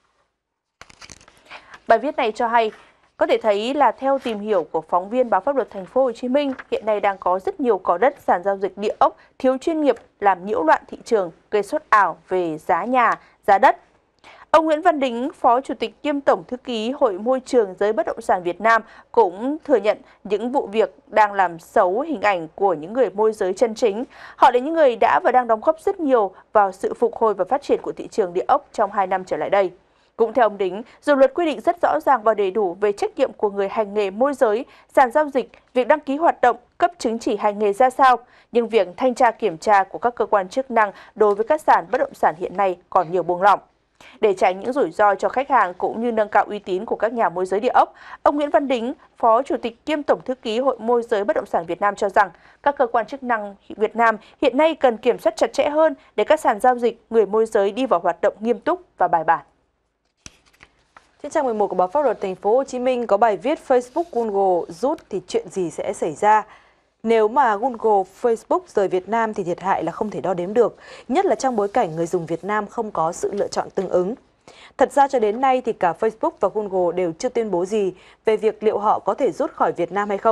Speaker 2: Bài viết này cho hay có thể thấy là theo tìm hiểu của phóng viên báo Pháp Luật Thành phố Hồ Chí Minh, hiện nay đang có rất nhiều cò đất, sàn giao dịch địa ốc thiếu chuyên nghiệp làm nhiễu loạn thị trường, gây sốt ảo về giá nhà, giá đất. Ông Nguyễn Văn Đính, Phó Chủ tịch kiêm Tổng Thư ký Hội Môi trường Giới Bất động sản Việt Nam cũng thừa nhận những vụ việc đang làm xấu hình ảnh của những người môi giới chân chính. Họ là những người đã và đang đóng góp rất nhiều vào sự phục hồi và phát triển của thị trường địa ốc trong 2 năm trở lại đây. Cũng theo ông Đính, dù luật quy định rất rõ ràng và đầy đủ về trách nhiệm của người hành nghề môi giới, sàn giao dịch, việc đăng ký hoạt động, cấp chứng chỉ hành nghề ra sao, nhưng việc thanh tra kiểm tra của các cơ quan chức năng đối với các sàn bất động sản hiện nay còn nhiều buông lỏng. Để tránh những rủi ro cho khách hàng cũng như nâng cao uy tín của các nhà môi giới địa ốc, ông Nguyễn Văn Đính, Phó Chủ tịch kiêm Tổng Thư ký Hội Môi giới Bất động sản Việt Nam cho rằng các cơ quan chức năng Việt Nam hiện nay cần kiểm soát chặt chẽ hơn để các sàn giao dịch, người môi giới đi vào hoạt động nghiêm túc và bài bản.
Speaker 1: Trên trang 11 của báo Pháp Luật Thành phố Hồ Chí Minh có bài viết Facebook Google rút thì chuyện gì sẽ xảy ra? Nếu mà Google, Facebook rời Việt Nam thì thiệt hại là không thể đo đếm được, nhất là trong bối cảnh người dùng Việt Nam không có sự lựa chọn tương ứng. Thật ra cho đến nay thì cả Facebook và Google đều chưa tuyên bố gì về việc liệu họ có thể rút khỏi Việt Nam hay không.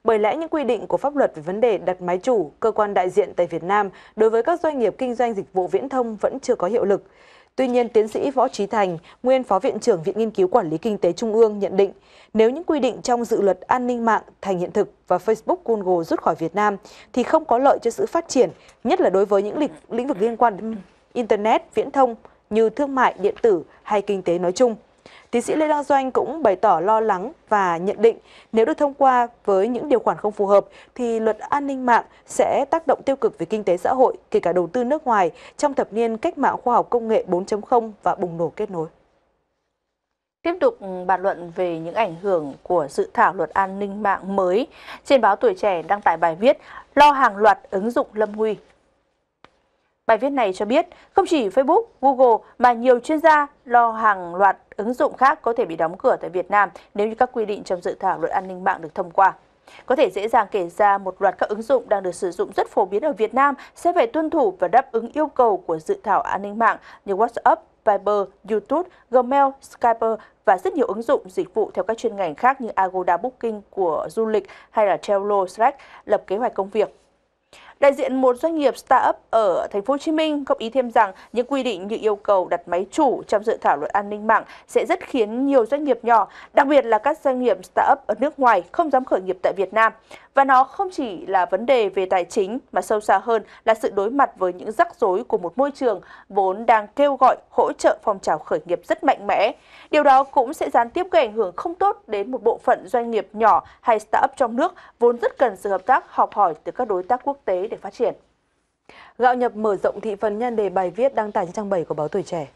Speaker 1: Bởi lẽ những quy định của pháp luật về vấn đề đặt máy chủ, cơ quan đại diện tại Việt Nam đối với các doanh nghiệp kinh doanh dịch vụ viễn thông vẫn chưa có hiệu lực. Tuy nhiên, tiến sĩ Võ Trí Thành, nguyên Phó Viện trưởng Viện Nghiên cứu Quản lý Kinh tế Trung ương nhận định, nếu những quy định trong dự luật an ninh mạng thành hiện thực và Facebook, Google rút khỏi Việt Nam thì không có lợi cho sự phát triển, nhất là đối với những lĩnh vực liên quan đến Internet, viễn thông như thương mại, điện tử hay kinh tế nói chung. Tiến sĩ Lê Đăng Doanh cũng bày tỏ lo lắng và nhận định nếu được thông qua với những điều khoản không phù hợp thì luật an ninh mạng sẽ tác động tiêu cực về kinh tế xã hội, kể cả đầu tư nước ngoài trong thập niên cách mạng khoa học công nghệ 4.0 và bùng nổ kết nối.
Speaker 2: Tiếp tục bàn luận về những ảnh hưởng của dự thảo luật an ninh mạng mới, trên báo Tuổi Trẻ đăng tải bài viết lo hàng loạt ứng dụng lâm nguy. Bài viết này cho biết không chỉ Facebook, Google mà nhiều chuyên gia lo hàng loạt ứng dụng khác có thể bị đóng cửa tại Việt Nam nếu như các quy định trong dự thảo luật an ninh mạng được thông qua. Có thể dễ dàng kể ra một loạt các ứng dụng đang được sử dụng rất phổ biến ở Việt Nam sẽ phải tuân thủ và đáp ứng yêu cầu của dự thảo an ninh mạng như WhatsApp, Viber, YouTube, Gmail, Skype và rất nhiều ứng dụng dịch vụ theo các chuyên ngành khác như Agoda Booking của du lịch hay là Trello, Slack lập kế hoạch công việc. Đại diện một doanh nghiệp startup ở Thành phố Hồ Chí Minh góp ý thêm rằng những quy định như yêu cầu đặt máy chủ trong dự thảo luật an ninh mạng sẽ rất khiến nhiều doanh nghiệp nhỏ, đặc biệt là các doanh nghiệp startup ở nước ngoài không dám khởi nghiệp tại Việt Nam. Và nó không chỉ là vấn đề về tài chính mà sâu xa hơn là sự đối mặt với những rắc rối của một môi trường vốn đang kêu gọi hỗ trợ phong trào khởi nghiệp rất mạnh mẽ. Điều đó cũng sẽ gián tiếp gây ảnh hưởng không tốt đến một bộ phận doanh nghiệp nhỏ hay startup trong nước vốn rất cần sự hợp tác học hỏi từ các đối tác quốc tế để phát triển.
Speaker 1: Gạo nhập mở rộng thị phần nhan đề bài viết đăng tải trên trang 7 của báo Tuổi Trẻ.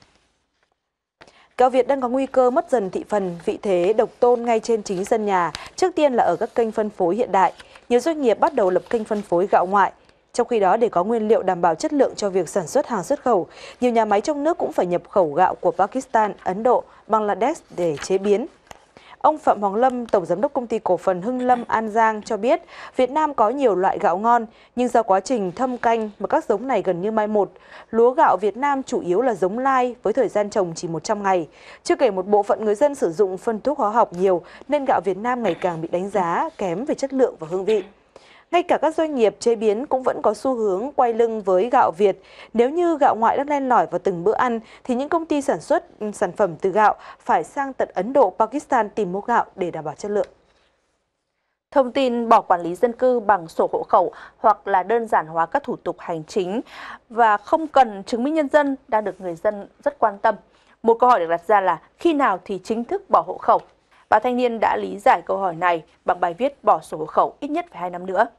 Speaker 1: Gạo Việt đang có nguy cơ mất dần thị phần, vị thế độc tôn ngay trên chính sân nhà, trước tiên là ở các kênh phân phối hiện đại. Nhiều doanh nghiệp bắt đầu lập kênh phân phối gạo ngoại. Trong khi đó, để có nguyên liệu đảm bảo chất lượng cho việc sản xuất hàng xuất khẩu, nhiều nhà máy trong nước cũng phải nhập khẩu gạo của Pakistan, Ấn Độ, Bangladesh để chế biến. Ông Phạm Hoàng Lâm, Tổng Giám đốc Công ty Cổ phần Hưng Lâm An Giang cho biết, Việt Nam có nhiều loại gạo ngon, nhưng do quá trình thâm canh mà các giống này gần như mai một. Lúa gạo Việt Nam chủ yếu là giống lai với thời gian trồng chỉ 100 ngày. Chưa kể một bộ phận người dân sử dụng phân thuốc hóa học nhiều, nên gạo Việt Nam ngày càng bị đánh giá kém về chất lượng và hương vị. Ngay cả các doanh nghiệp chế biến cũng vẫn có xu hướng quay lưng với gạo Việt. Nếu như gạo ngoại đã len lỏi vào từng bữa ăn, thì những công ty sản xuất sản phẩm từ gạo phải sang tận Ấn Độ, Pakistan tìm mua gạo để đảm bảo chất lượng.
Speaker 2: Thông tin bỏ quản lý dân cư bằng sổ hộ khẩu hoặc là đơn giản hóa các thủ tục hành chính và không cần chứng minh nhân dân đang được người dân rất quan tâm. Một câu hỏi được đặt ra là khi nào thì chính thức bỏ hộ khẩu? Báo Thanh niên đã lý giải câu hỏi này bằng bài viết bỏ sổ hộ khẩu ít nhất phải 2 năm nữa.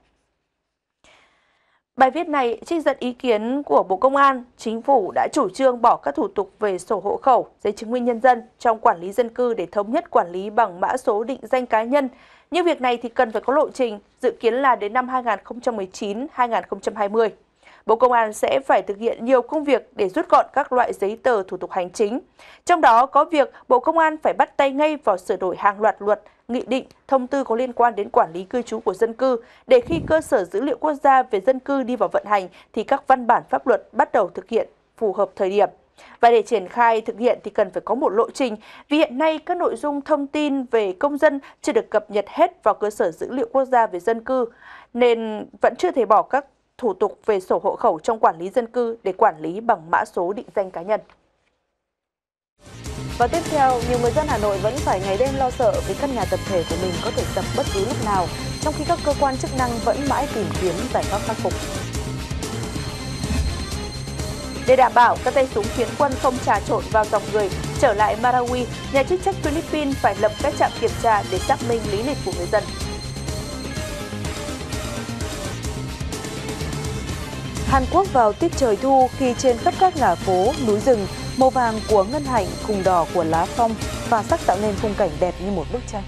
Speaker 2: Bài viết này trích dẫn ý kiến của Bộ Công an, Chính phủ đã chủ trương bỏ các thủ tục về sổ hộ khẩu, giấy chứng minh nhân dân trong quản lý dân cư để thống nhất quản lý bằng mã số định danh cá nhân. Nhưng việc này thì cần phải có lộ trình, dự kiến là đến năm 2019-2020. Bộ Công an sẽ phải thực hiện nhiều công việc để rút gọn các loại giấy tờ thủ tục hành chính. Trong đó có việc Bộ Công an phải bắt tay ngay vào sửa đổi hàng loạt luật, nghị định, thông tư có liên quan đến quản lý cư trú của dân cư, để khi cơ sở dữ liệu quốc gia về dân cư đi vào vận hành thì các văn bản pháp luật bắt đầu thực hiện phù hợp thời điểm. Và để triển khai thực hiện thì cần phải có một lộ trình, vì hiện nay các nội dung thông tin về công dân chưa được cập nhật hết vào cơ sở dữ liệu quốc gia về dân cư, nên vẫn chưa thể bỏ các thủ tục về sổ hộ khẩu trong quản lý dân cư để quản lý bằng mã số định danh cá nhân.
Speaker 1: Và tiếp theo, nhiều người dân Hà Nội vẫn phải ngày đêm lo sợ vì căn nhà tập thể của mình có thể sập bất cứ lúc nào, trong khi các cơ quan chức năng vẫn mãi tìm kiếm giải pháp khắc phục.
Speaker 2: Để đảm bảo các tay súng phiến quân không trà trộn vào dòng người trở lại Marawi, nhà chức trách Philippines phải lập các trạm kiểm tra để xác minh lý lịch của người dân.
Speaker 1: Hàn Quốc vào tiết trời thu khi trên khắp các ngả phố, núi rừng, màu vàng của ngân hạnh cùng đỏ của lá phong và sắc tạo nên khung cảnh đẹp như một bức tranh.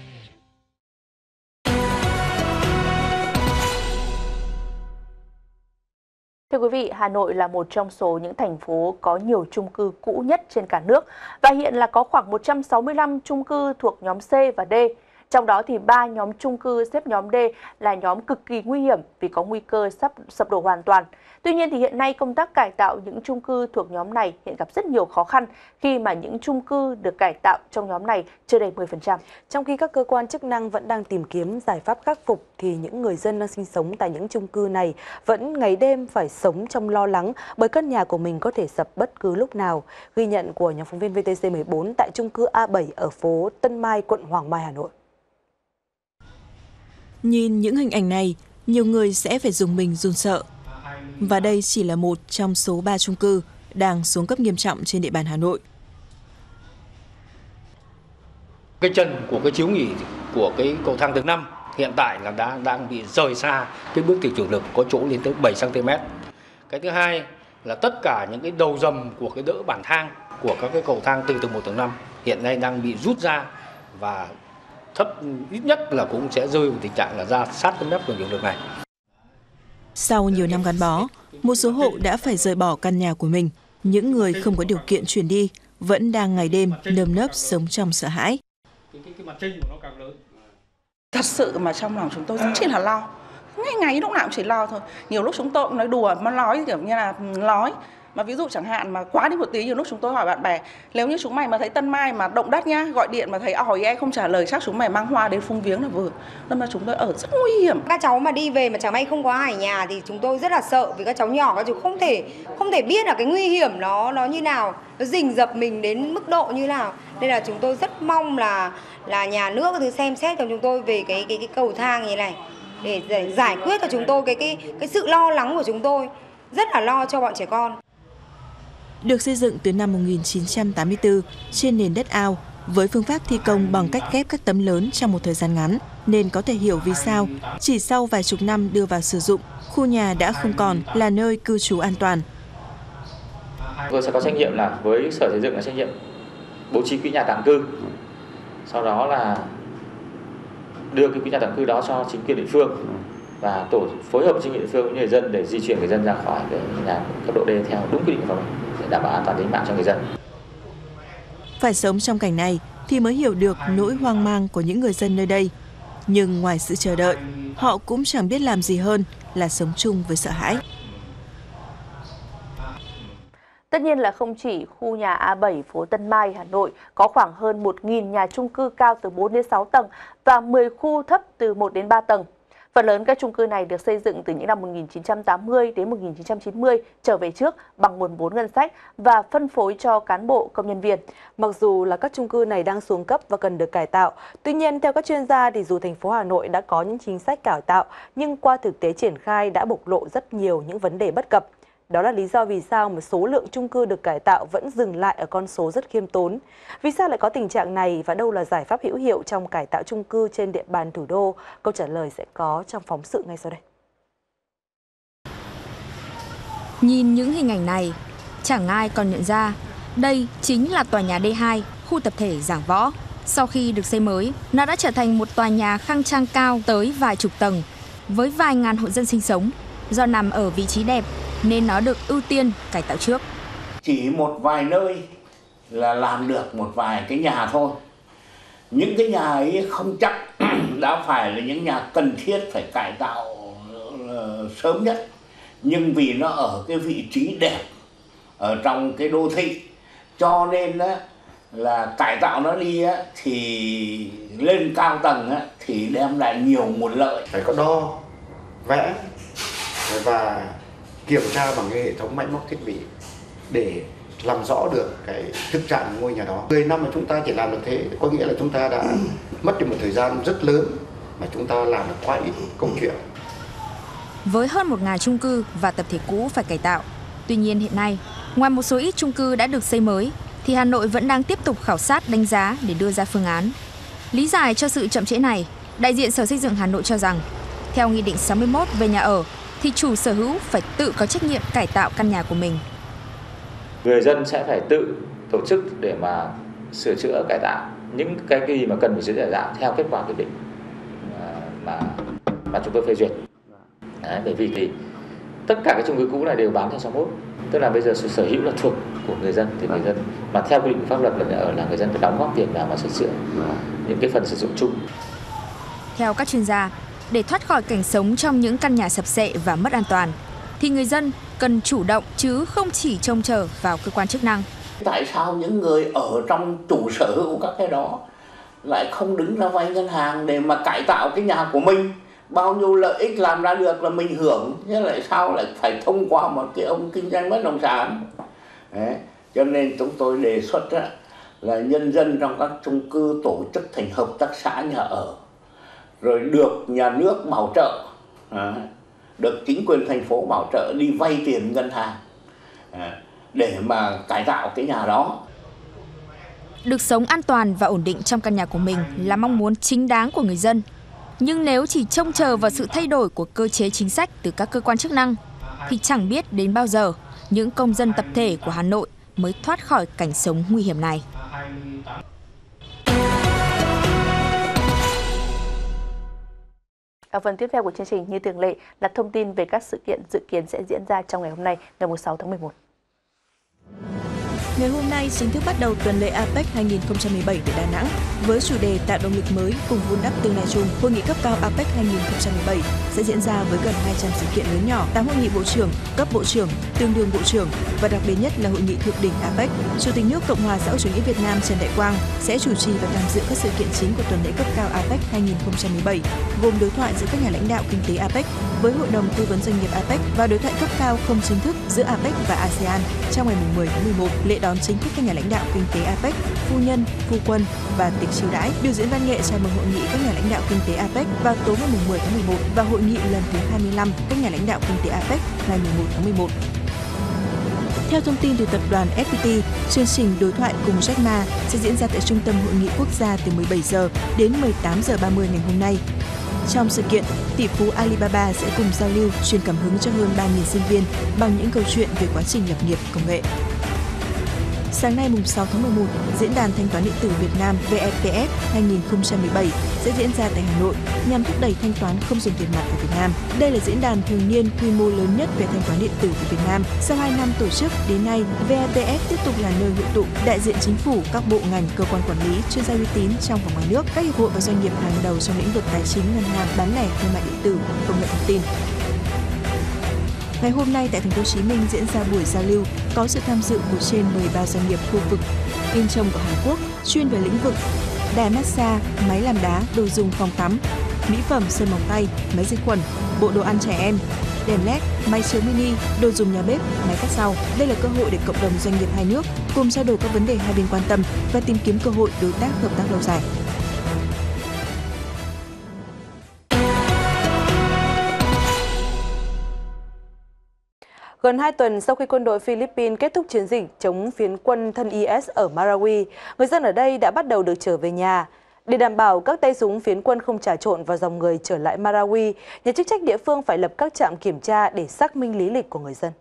Speaker 2: Thưa quý vị, Hà Nội là một trong số những thành phố có nhiều chung cư cũ nhất trên cả nước và hiện là có khoảng 165 chung cư thuộc nhóm C và D. Trong đó thì 3 nhóm chung cư xếp nhóm D là nhóm cực kỳ nguy hiểm vì có nguy cơ sập đổ hoàn toàn. Tuy nhiên thì hiện nay công tác cải tạo những chung cư thuộc nhóm này hiện gặp rất nhiều khó khăn khi mà những chung cư được cải tạo trong nhóm này chưa đầy 10%.
Speaker 1: Trong khi các cơ quan chức năng vẫn đang tìm kiếm giải pháp khắc phục thì những người dân đang sinh sống tại những chung cư này vẫn ngày đêm phải sống trong lo lắng bởi căn nhà của mình có thể sập bất cứ lúc nào. Ghi nhận của nhóm phóng viên VTC14 tại chung cư A7 ở phố Tân Mai, quận Hoàng Mai, Hà Nội.
Speaker 4: Nhìn những hình ảnh này, nhiều người sẽ phải rùng mình run sợ. Và đây chỉ là một trong số 3 chung cư đang xuống cấp nghiêm trọng trên địa bàn Hà Nội.
Speaker 22: Cái chân của cái chiếu nghỉ của cái cầu thang tầng 5 hiện tại là đang bị rời xa cái bước từ chủ lực, có chỗ lên tới 7 cm. Cái thứ hai là tất cả những cái đầu dầm của cái đỡ bản thang của các cái cầu thang từ tầng 1 tầng 5 hiện nay đang bị rút ra và ít nhất là cũng sẽ rơi vào tình trạng là ra sát cái mép của chủ lực này.
Speaker 4: Sau nhiều năm gắn bó, một số hộ đã phải rời bỏ căn nhà của mình. Những người không có điều kiện chuyển đi vẫn đang ngày đêm nơm nớp sống trong sợ hãi.
Speaker 23: Thật sự mà trong lòng chúng tôi chỉ là lo. Ngày lúc nào cũng chỉ lo thôi. Nhiều lúc chúng tôi cũng nói đùa, mà nói kiểu như là nói. Mà ví dụ chẳng hạn mà quá đi một tí, nhiều lúc chúng tôi hỏi bạn bè, nếu như chúng mày mà thấy Tân Mai mà động đất nhá, gọi điện mà thấy ỏi không trả lời, chắc chúng mày mang hoa đến phung viếng là vừa. Nên mà chúng tôi ở rất nguy hiểm.
Speaker 24: Các cháu mà đi về mà chẳng may không có ai ở nhà thì chúng tôi rất là sợ, vì các cháu nhỏ các chú không thể biết là cái nguy hiểm nó như nào, nó rình rập mình đến mức độ như nào. Nên là chúng tôi rất mong là nhà nước thứ xem xét cho chúng tôi về cái cầu thang như thế này để giải quyết cho chúng tôi cái sự lo lắng của chúng tôi, rất là lo cho bọn trẻ con.
Speaker 4: Được xây dựng từ năm 1984 trên nền đất ao với phương pháp thi công bằng cách ghép các tấm lớn trong một thời gian ngắn, nên có thể hiểu vì sao chỉ sau vài chục năm đưa vào sử dụng, khu nhà đã không còn là nơi cư trú an toàn.
Speaker 25: Tôi sẽ có trách nhiệm là với Sở Xây dựng là trách nhiệm bố trí quỹ nhà tạm cư, sau đó là đưa cái quỹ nhà tạm cư đó cho chính quyền địa phương và tổ phối hợp với chính quyền địa phương với người dân để di chuyển người dân ra khỏi cái nhà cấp độ D theo đúng quy định của pháp luật để đảm bảo an toàn tính mạng cho người dân.
Speaker 4: Phải sống trong cảnh này thì mới hiểu được nỗi hoang mang của những người dân nơi đây. Nhưng ngoài sự chờ đợi, họ cũng chẳng biết làm gì hơn là sống chung với sợ hãi.
Speaker 2: Tất nhiên là không chỉ khu nhà A7 phố Tân Mai, Hà Nội có khoảng hơn 1.000 nhà chung cư cao từ 4 đến 6 tầng và 10 khu thấp từ 1 đến 3 tầng. Phần lớn các chung cư này được xây dựng từ những năm 1980 đến 1990 trở về trước bằng nguồn vốn ngân sách và phân phối cho cán bộ công nhân viên.
Speaker 1: Mặc dù là các chung cư này đang xuống cấp và cần được cải tạo, tuy nhiên theo các chuyên gia thì dù thành phố Hà Nội đã có những chính sách cải tạo nhưng qua thực tế triển khai đã bộc lộ rất nhiều những vấn đề bất cập. Đó là lý do vì sao mà số lượng chung cư được cải tạo vẫn dừng lại ở con số rất khiêm tốn. Vì sao lại có tình trạng này và đâu là giải pháp hữu hiệu trong cải tạo chung cư trên địa bàn thủ đô? Câu trả lời sẽ có trong phóng sự ngay sau đây.
Speaker 3: Nhìn những hình ảnh này, chẳng ai còn nhận ra đây chính là tòa nhà D2, khu tập thể Giảng Võ. Sau khi được xây mới, nó đã trở thành một tòa nhà khang trang cao tới vài chục tầng với vài ngàn hộ dân sinh sống. Do nằm ở vị trí đẹp nên nó được ưu tiên cải tạo trước.
Speaker 26: Chỉ một vài nơi là làm được một vài cái nhà thôi. Những cái nhà ấy không chắc đã phải là những nhà cần thiết phải cải tạo sớm nhất. Nhưng vì nó ở cái vị trí đẹp ở trong cái đô thị, cho nên là cải tạo nó đi thì lên cao tầng thì đem lại nhiều nguồn lợi.
Speaker 27: Phải có đo, vẽ và kiểm tra bằng cái hệ thống máy móc thiết bị để làm rõ được cái thực trạng ngôi nhà đó. 10 năm mà chúng ta chỉ làm được thế, có nghĩa là chúng ta đã mất đi một thời gian rất lớn mà chúng ta làm được quá ít công chuyện.
Speaker 3: Với hơn 1.000 chung cư và tập thể cũ phải cải tạo, tuy nhiên hiện nay, ngoài một số ít chung cư đã được xây mới, thì Hà Nội vẫn đang tiếp tục khảo sát đánh giá để đưa ra phương án. Lý giải cho sự chậm trễ này, đại diện Sở Xây dựng Hà Nội cho rằng, theo Nghị định 61 về nhà ở, thì chủ sở hữu phải tự có trách nhiệm cải tạo căn nhà của mình.
Speaker 25: Người dân sẽ phải tự tổ chức để mà sửa chữa cải tạo những cái gì mà cần phải sửa chữa cải tạo theo kết quả quyết định mà chúng tôi phê duyệt. Đấy, bởi vì thì tất cả các chung cư cũ này đều bán theo 61, tức là bây giờ sở hữu là thuộc của người dân, thì người dân mà theo quy định của pháp luật là người dân phải đóng góp tiền vào mà sửa chữa những cái phần sử dụng chung.
Speaker 3: Theo các chuyên gia, để thoát khỏi cảnh sống trong những căn nhà sập xệ và mất an toàn, thì người dân cần chủ động chứ không chỉ trông chờ vào cơ quan chức năng.
Speaker 26: Tại sao những người ở trong chủ sở hữu các cái đó lại không đứng ra vay ngân hàng để mà cải tạo cái nhà của mình? Bao nhiêu lợi ích làm ra được là mình hưởng, nhưng lại sao lại phải thông qua một cái ông kinh doanh bất động sản? Đấy. Cho nên chúng tôi đề xuất là nhân dân trong các chung cư tổ chức thành hợp tác xã nhà ở, rồi được nhà nước bảo trợ, được chính quyền thành phố bảo trợ đi vay tiền ngân hàng để mà cải tạo cái nhà đó.
Speaker 3: Được sống an toàn và ổn định trong căn nhà của mình là mong muốn chính đáng của người dân. Nhưng nếu chỉ trông chờ vào sự thay đổi của cơ chế chính sách từ các cơ quan chức năng, thì chẳng biết đến bao giờ những công dân tập thể của Hà Nội mới thoát khỏi cảnh sống nguy hiểm này.
Speaker 2: Ở phần tiếp theo của chương trình, như thường lệ là thông tin về các sự kiện dự kiến sẽ diễn ra trong ngày hôm nay, ngày 6 tháng 11.
Speaker 4: Ngày hôm nay chính thức bắt đầu tuần lễ APEC 2017 tại Đà Nẵng với chủ đề tạo động lực mới cùng vun đắp tương lai chung. Hội nghị cấp cao APEC 2017 sẽ diễn ra với gần 200 sự kiện lớn nhỏ, 8 hội nghị bộ trưởng, cấp bộ trưởng, tương đương bộ trưởng và đặc biệt nhất là hội nghị thượng đỉnh APEC. Chủ tịch nước Cộng hòa xã hội chủ nghĩa Việt Nam Trần Đại Quang sẽ chủ trì và tham dự các sự kiện chính của tuần lễ cấp cao APEC 2017, gồm đối thoại giữa các nhà lãnh đạo kinh tế APEC với Hội đồng tư vấn doanh nghiệp APEC và đối thoại cấp cao không chính thức giữa APEC và ASEAN trong ngày 10 tháng 11. Lễ đón chính thức các nhà lãnh đạo kinh tế APEC, phu nhân, phu quân và tiệc chiêu đãi, biểu diễn văn nghệ chào mừng hội nghị các nhà lãnh đạo kinh tế APEC vào tối ngày 10 tháng 11 và hội nghị lần thứ 25 các nhà lãnh đạo kinh tế APEC ngày 11 tháng 11. Theo thông tin từ tập đoàn FPT, chương trình đối thoại cùng Jack Ma sẽ diễn ra tại Trung tâm Hội nghị Quốc gia từ 17 giờ đến 18 giờ 30 ngày hôm nay. Trong sự kiện, tỷ phú Alibaba sẽ cùng giao lưu, truyền cảm hứng cho hơn 3.000 sinh viên bằng những câu chuyện về quá trình lập nghiệp công nghệ. Sáng nay 6 tháng 11, Diễn đàn Thanh toán điện tử Việt Nam VETF 2017 sẽ diễn ra tại Hà Nội nhằm thúc đẩy thanh toán không dùng tiền mặt ở Việt Nam. Đây là diễn đàn thường niên quy mô lớn nhất về thanh toán điện tử của Việt Nam. Sau 2 năm tổ chức, đến nay, VETF tiếp tục là nơi hội tụ đại diện chính phủ, các bộ ngành, cơ quan quản lý, chuyên gia uy tín trong và ngoài nước, các hiệp hội và doanh nghiệp hàng đầu trong lĩnh vực tài chính, ngân hàng, bán lẻ, thương mại điện tử, công nghệ thông tin. Ngày hôm nay tại thành phố Hồ Chí Minh diễn ra buổi giao lưu có sự tham dự của trên 13 doanh nghiệp khu vực in trông của Hàn Quốc chuyên về lĩnh vực đài massage, máy làm đá, đồ dùng phòng tắm, mỹ phẩm, sơn móng tay, máy diệt khuẩn, bộ đồ ăn trẻ em, đèn LED, máy chiếu mini, đồ dùng nhà bếp, máy cắt rau. Đây là cơ hội để cộng đồng doanh nghiệp hai nước cùng trao đổi các vấn đề hai bên quan tâm và tìm kiếm cơ hội đối tác hợp tác lâu dài.
Speaker 1: Gần 2 tuần sau khi quân đội Philippines kết thúc chiến dịch chống phiến quân thân IS ở Marawi, người dân ở đây đã bắt đầu được trở về nhà. Để đảm bảo các tay súng phiến quân không trà trộn vào dòng người trở lại Marawi, nhà chức trách địa phương phải lập các trạm kiểm tra để xác minh lý lịch của người dân.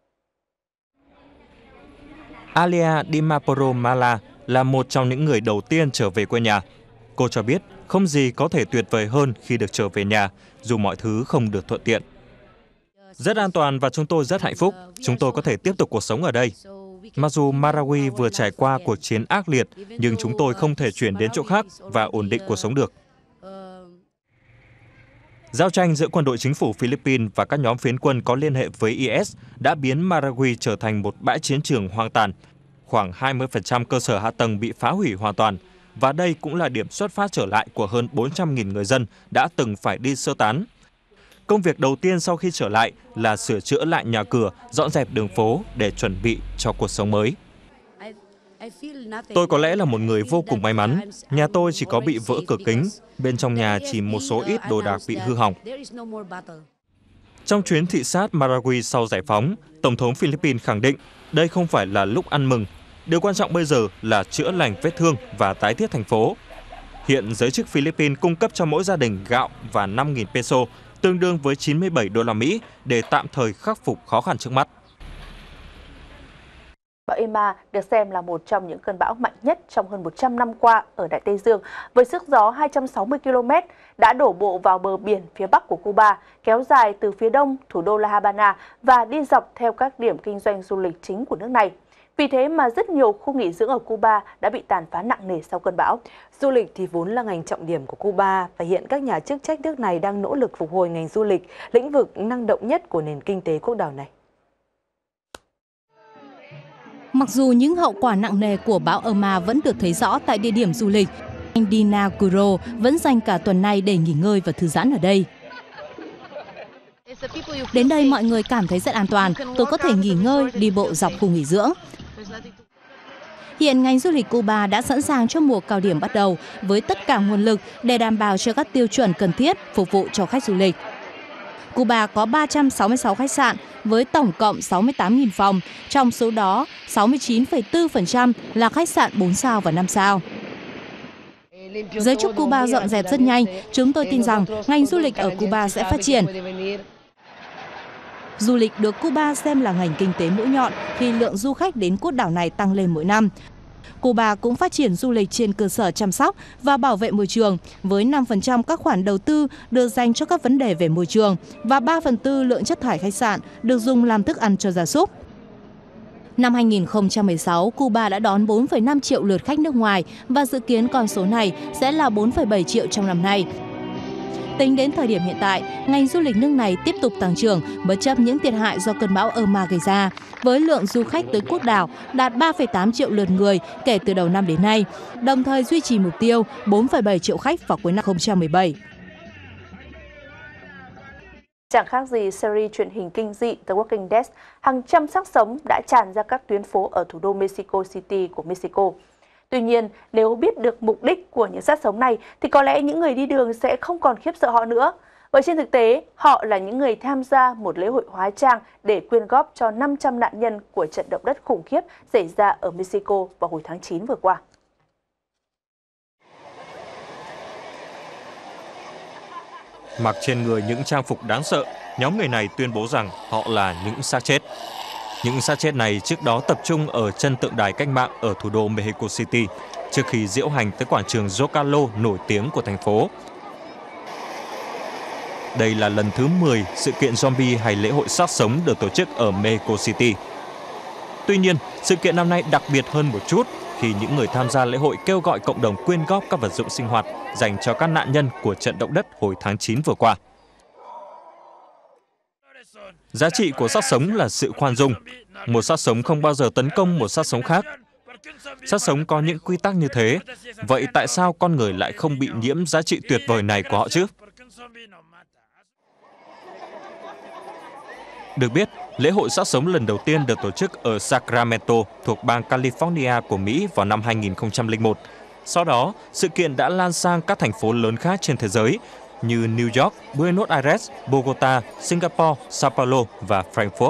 Speaker 10: Alia Dimaporo Mala là một trong những người đầu tiên trở về quê nhà. Cô cho biết không gì có thể tuyệt vời hơn khi được trở về nhà, dù mọi thứ không được thuận tiện. Rất an toàn và chúng tôi rất hạnh phúc. Chúng tôi có thể tiếp tục cuộc sống ở đây. Mặc dù Marawi vừa trải qua cuộc chiến ác liệt, nhưng chúng tôi không thể chuyển đến chỗ khác và ổn định cuộc sống được. Giao tranh giữa quân đội chính phủ Philippines và các nhóm phiến quân có liên hệ với IS đã biến Marawi trở thành một bãi chiến trường hoang tàn. Khoảng 20% cơ sở hạ tầng bị phá hủy hoàn toàn, và đây cũng là điểm xuất phát trở lại của hơn 400.000 người dân đã từng phải đi sơ tán. Công việc đầu tiên sau khi trở lại là sửa chữa lại nhà cửa, dọn dẹp đường phố để chuẩn bị cho cuộc sống mới. Tôi có lẽ là một người vô cùng may mắn. Nhà tôi chỉ có bị vỡ cửa kính, bên trong nhà chỉ một số ít đồ đạc bị hư hỏng. Trong chuyến thị sát Marawi sau giải phóng, Tổng thống Philippines khẳng định đây không phải là lúc ăn mừng. Điều quan trọng bây giờ là chữa lành vết thương và tái thiết thành phố. Hiện giới chức Philippines cung cấp cho mỗi gia đình gạo và 5.000 peso, tương đương với 97 đô la Mỹ để tạm thời khắc phục khó khăn trước mắt.
Speaker 2: Bão Emma được xem là một trong những cơn bão mạnh nhất trong hơn 100 năm qua ở Đại Tây Dương, với sức gió 260 km đã đổ bộ vào bờ biển phía bắc của Cuba, kéo dài từ phía đông thủ đô La Habana và đi dọc theo các điểm kinh doanh du lịch chính của nước này. Vì thế mà rất nhiều khu nghỉ dưỡng ở Cuba đã bị tàn phá nặng nề sau cơn bão.
Speaker 1: Du lịch thì vốn là ngành trọng điểm của Cuba và hiện các nhà chức trách nước này đang nỗ lực phục hồi ngành du lịch, lĩnh vực năng động nhất của nền kinh tế quốc đảo này.
Speaker 5: Mặc dù những hậu quả nặng nề của bão Irma vẫn được thấy rõ tại địa điểm du lịch, anh Dina Guro vẫn dành cả tuần nay để nghỉ ngơi và thư giãn ở đây. Đến đây mọi người cảm thấy rất an toàn, tôi có thể nghỉ ngơi, đi bộ dọc khu nghỉ dưỡng. Hiện ngành du lịch Cuba đã sẵn sàng cho mùa cao điểm bắt đầu với tất cả nguồn lực để đảm bảo cho các tiêu chuẩn cần thiết phục vụ cho khách du lịch. Cuba có 366 khách sạn với tổng cộng 68.000 phòng, trong số đó 69,4% là khách sạn 4 sao và 5 sao. Giới chức Cuba dọn dẹp rất nhanh, chúng tôi tin rằng ngành du lịch ở Cuba sẽ phát triển. Du lịch được Cuba xem là ngành kinh tế mũi nhọn khi lượng du khách đến quốc đảo này tăng lên mỗi năm. Cuba cũng phát triển du lịch trên cơ sở chăm sóc và bảo vệ môi trường, với 5% các khoản đầu tư được dành cho các vấn đề về môi trường và 3/4 lượng chất thải khách sạn được dùng làm thức ăn cho gia súc. Năm 2016, Cuba đã đón 4,5 triệu lượt khách nước ngoài và dự kiến con số này sẽ là 4,7 triệu trong năm nay. Tính đến thời điểm hiện tại, ngành du lịch nước này tiếp tục tăng trưởng bất chấp những thiệt hại do cơn bão Irma gây ra, với lượng du khách tới quốc đảo đạt 3,8 triệu lượt người kể từ đầu năm đến nay, đồng thời duy trì mục tiêu 4,7 triệu khách vào cuối năm 2017.
Speaker 2: Chẳng khác gì series truyền hình kinh dị The Walking Dead, hàng trăm xác sống đã tràn ra các tuyến phố ở thủ đô Mexico City của Mexico. Tuy nhiên, nếu biết được mục đích của những xác sống này thì có lẽ những người đi đường sẽ không còn khiếp sợ họ nữa. Bởi trên thực tế, họ là những người tham gia một lễ hội hóa trang để quyên góp cho 500 nạn nhân của trận động đất khủng khiếp xảy ra ở Mexico vào hồi tháng 9 vừa qua.
Speaker 10: Mặc trên người những trang phục đáng sợ, nhóm người này tuyên bố rằng họ là những xác chết. Những xác chết này trước đó tập trung ở chân tượng đài cách mạng ở thủ đô Mexico City, trước khi diễu hành tới quảng trường Zócalo nổi tiếng của thành phố. Đây là lần thứ 10 sự kiện zombie hay lễ hội xác sống được tổ chức ở Mexico City. Tuy nhiên, sự kiện năm nay đặc biệt hơn một chút khi những người tham gia lễ hội kêu gọi cộng đồng quyên góp các vật dụng sinh hoạt dành cho các nạn nhân của trận động đất hồi tháng 9 vừa qua. Giá trị của xác sống là sự khoan dung. Một xác sống không bao giờ tấn công một xác sống khác. Xác sống có những quy tắc như thế. Vậy tại sao con người lại không bị nhiễm giá trị tuyệt vời này của họ chứ? Được biết, lễ hội xác sống lần đầu tiên được tổ chức ở Sacramento thuộc bang California của Mỹ vào năm 2001. Sau đó, sự kiện đã lan sang các thành phố lớn khác trên thế giới như New York, Buenos Aires, Bogota, Singapore, Sao Paulo và Frankfurt.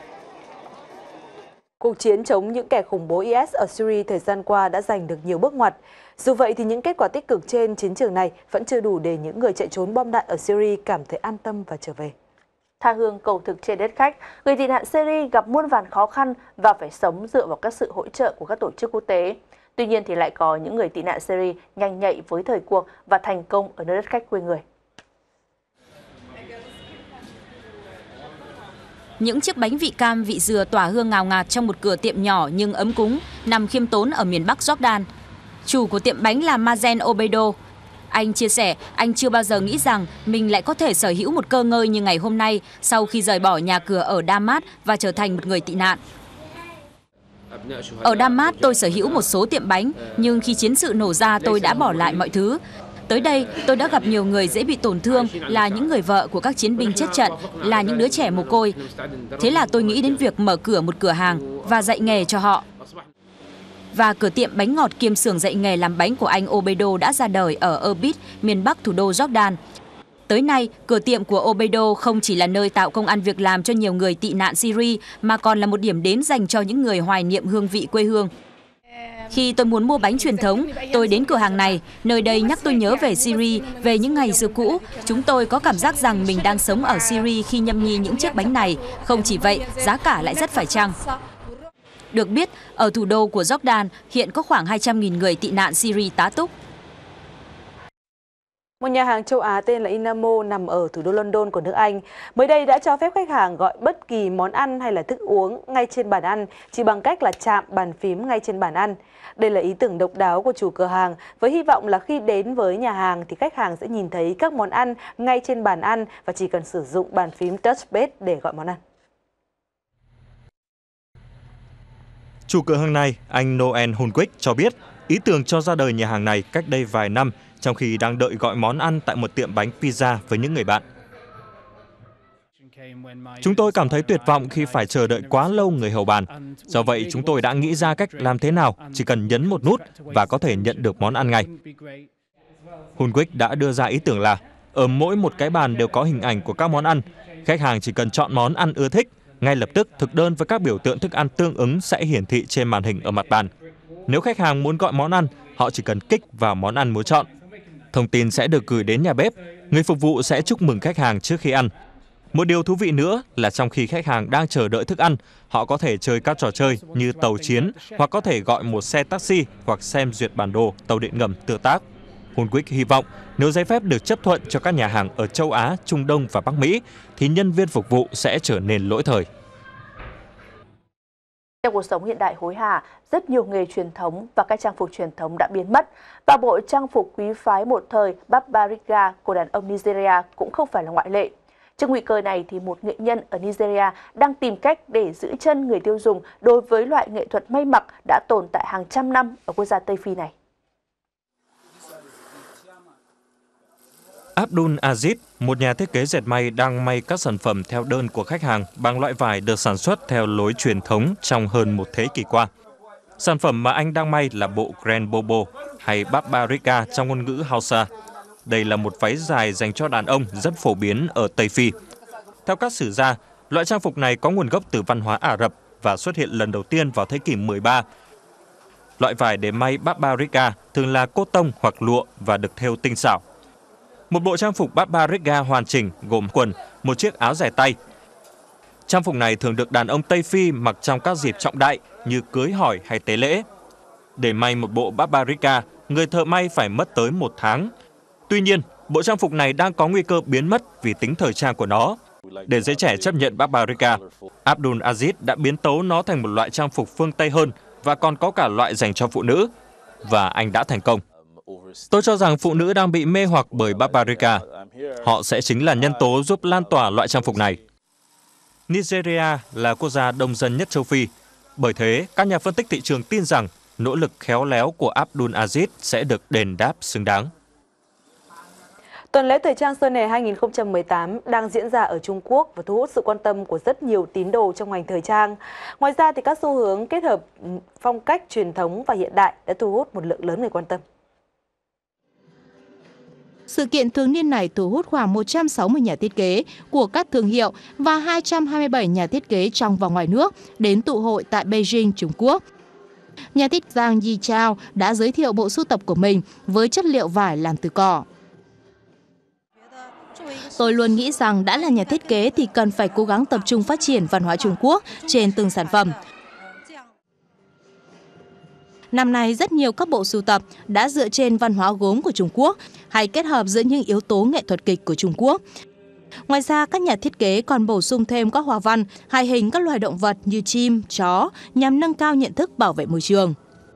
Speaker 1: Cuộc chiến chống những kẻ khủng bố IS ở Syria thời gian qua đã giành được nhiều bước ngoặt. Dù vậy thì những kết quả tích cực trên chiến trường này vẫn chưa đủ để những người chạy trốn bom đạn ở Syria cảm thấy an tâm và trở về.
Speaker 2: Tha hương cầu thực trên đất khách, người tị nạn Syria gặp muôn vàn khó khăn và phải sống dựa vào các sự hỗ trợ của các tổ chức quốc tế. Tuy nhiên thì lại có những người tị nạn Syria nhanh nhạy với thời cuộc và thành công ở nơi đất khách quê người.
Speaker 3: Những chiếc bánh vị cam, vị dừa tỏa hương ngào ngạt trong một cửa tiệm nhỏ nhưng ấm cúng, nằm khiêm tốn ở miền Bắc Jordan. Chủ của tiệm bánh là Mazen Obedo. Anh chia sẻ, anh chưa bao giờ nghĩ rằng mình lại có thể sở hữu một cơ ngơi như ngày hôm nay sau khi rời bỏ nhà cửa ở Damas và trở thành một người tị nạn. Ở Damas tôi sở hữu một số tiệm bánh, nhưng khi chiến sự nổ ra tôi đã bỏ lại mọi thứ. Tới đây, tôi đã gặp nhiều người dễ bị tổn thương, là những người vợ của các chiến binh chết trận, là những đứa trẻ mồ côi. Thế là tôi nghĩ đến việc mở cửa một cửa hàng và dạy nghề cho họ. Và cửa tiệm bánh ngọt kiêm xưởng dạy nghề làm bánh của anh Obedo đã ra đời ở Erbil, miền Bắc thủ đô Jordan. Tới nay, cửa tiệm của Obedo không chỉ là nơi tạo công ăn việc làm cho nhiều người tị nạn Syria, mà còn là một điểm đến dành cho những người hoài niệm hương vị quê hương. Khi tôi muốn mua bánh truyền thống, tôi đến cửa hàng này. Nơi đây nhắc tôi nhớ về Syria, về những ngày xưa cũ. Chúng tôi có cảm giác rằng mình đang sống ở Syria khi nhâm nhi những chiếc bánh này. Không chỉ vậy, giá cả lại rất phải chăng. Được biết, ở thủ đô của Jordan hiện có khoảng 200.000 người tị nạn Syria tá túc.
Speaker 1: Một nhà hàng châu Á tên là Inamo nằm ở thủ đô London của nước Anh mới đây đã cho phép khách hàng gọi bất kỳ món ăn hay là thức uống ngay trên bàn ăn chỉ bằng cách là chạm bàn phím ngay trên bàn ăn. Đây là ý tưởng độc đáo của chủ cửa hàng với hy vọng là khi đến với nhà hàng thì khách hàng sẽ nhìn thấy các món ăn ngay trên bàn ăn và chỉ cần sử dụng bàn phím touchpad để gọi món ăn.
Speaker 6: Chủ cửa hàng này, anh Noel Hunwick cho biết ý tưởng cho ra đời nhà hàng này cách đây vài năm trong khi đang đợi gọi món ăn tại một tiệm bánh pizza với những người bạn. Chúng tôi cảm thấy tuyệt vọng khi phải chờ đợi quá lâu người hầu bàn. Do vậy, chúng tôi đã nghĩ ra cách làm thế nào chỉ cần nhấn một nút và có thể nhận được món ăn ngay. Hunwick đã đưa ra ý tưởng là ở mỗi một cái bàn đều có hình ảnh của các món ăn. Khách hàng chỉ cần chọn món ăn ưa thích, ngay lập tức thực đơn với các biểu tượng thức ăn tương ứng sẽ hiển thị trên màn hình ở mặt bàn. Nếu khách hàng muốn gọi món ăn, họ chỉ cần kích vào món ăn muốn chọn. Thông tin sẽ được gửi đến nhà bếp, người phục vụ sẽ chúc mừng khách hàng trước khi ăn. Một điều thú vị nữa là trong khi khách hàng đang chờ đợi thức ăn, họ có thể chơi các trò chơi như tàu chiến hoặc có thể gọi một xe taxi hoặc xem duyệt bản đồ tàu điện ngầm tương tác. Hunwick hy vọng nếu giấy phép được chấp thuận cho các nhà hàng ở châu Á, Trung Đông và Bắc Mỹ thì nhân viên phục vụ sẽ trở nên lỗi thời.
Speaker 2: Trong cuộc sống hiện đại hối hả, rất nhiều nghề truyền thống và các trang phục truyền thống đã biến mất. Và bộ trang phục quý phái một thời Barbarigga của đàn ông Nigeria cũng không phải là ngoại lệ. Trước nguy cơ này thì một nghệ nhân ở Nigeria đang tìm cách để giữ chân người tiêu dùng đối với loại nghệ thuật may mặc đã tồn tại hàng trăm năm ở quốc gia Tây Phi này.
Speaker 6: Abdul Aziz, một nhà thiết kế dệt may đang may các sản phẩm theo đơn của khách hàng bằng loại vải được sản xuất theo lối truyền thống trong hơn một thế kỷ qua. Sản phẩm mà anh đang may là bộ Grand Bobo hay Barbarigga trong ngôn ngữ Hausa. Đây là một váy dài dành cho đàn ông rất phổ biến ở Tây Phi. Theo các sử gia, loại trang phục này có nguồn gốc từ văn hóa Ả Rập và xuất hiện lần đầu tiên vào thế kỷ 13. Loại vải để may Barbarigga thường là cốt tông hoặc lụa và được thêu tinh xảo. Một bộ trang phục Barbarigga hoàn chỉnh gồm quần, một chiếc áo dài tay. Trang phục này thường được đàn ông Tây Phi mặc trong các dịp trọng đại như cưới hỏi hay tế lễ. Để may một bộ Barbarigga, người thợ may phải mất tới 1 tháng. Tuy nhiên, bộ trang phục này đang có nguy cơ biến mất vì tính thời trang của nó. Để giới trẻ chấp nhận Barbarigga, Abdul Aziz đã biến tấu nó thành một loại trang phục phương Tây hơn và còn có cả loại dành cho phụ nữ. Và anh đã thành công. Tôi cho rằng phụ nữ đang bị mê hoặc bởi Barbarigga. Họ sẽ chính là nhân tố giúp lan tỏa loại trang phục này. Nigeria là quốc gia đông dân nhất châu Phi. Bởi thế, các nhà phân tích thị trường tin rằng nỗ lực khéo léo của Abdul Aziz sẽ được đền đáp xứng đáng.
Speaker 1: Tuần lễ thời trang Xuân hè 2018 đang diễn ra ở Trung Quốc và thu hút sự quan tâm của rất nhiều tín đồ trong ngành thời trang. Ngoài ra thì các xu hướng kết hợp phong cách truyền thống và hiện đại đã thu hút một lượng lớn người quan tâm.
Speaker 5: Sự kiện thường niên này thu hút khoảng 160 nhà thiết kế của các thương hiệu và 227 nhà thiết kế trong và ngoài nước đến tụ hội tại Beijing, Trung Quốc. Nhà thiết kế Zhang Yichao đã giới thiệu bộ sưu tập của mình với chất liệu vải làm từ cỏ. Tôi luôn nghĩ rằng đã là nhà thiết kế thì cần phải cố gắng tập trung phát triển văn hóa Trung Quốc trên từng sản phẩm. Năm nay, rất nhiều các bộ sưu tập đã dựa trên văn hóa gốm của Trung Quốc hay kết hợp giữa những yếu tố nghệ thuật kịch của Trung Quốc. Ngoài ra, các nhà thiết kế còn bổ sung thêm các hoa văn hay hình các loài động vật như chim, chó nhằm nâng cao nhận thức bảo vệ môi trường.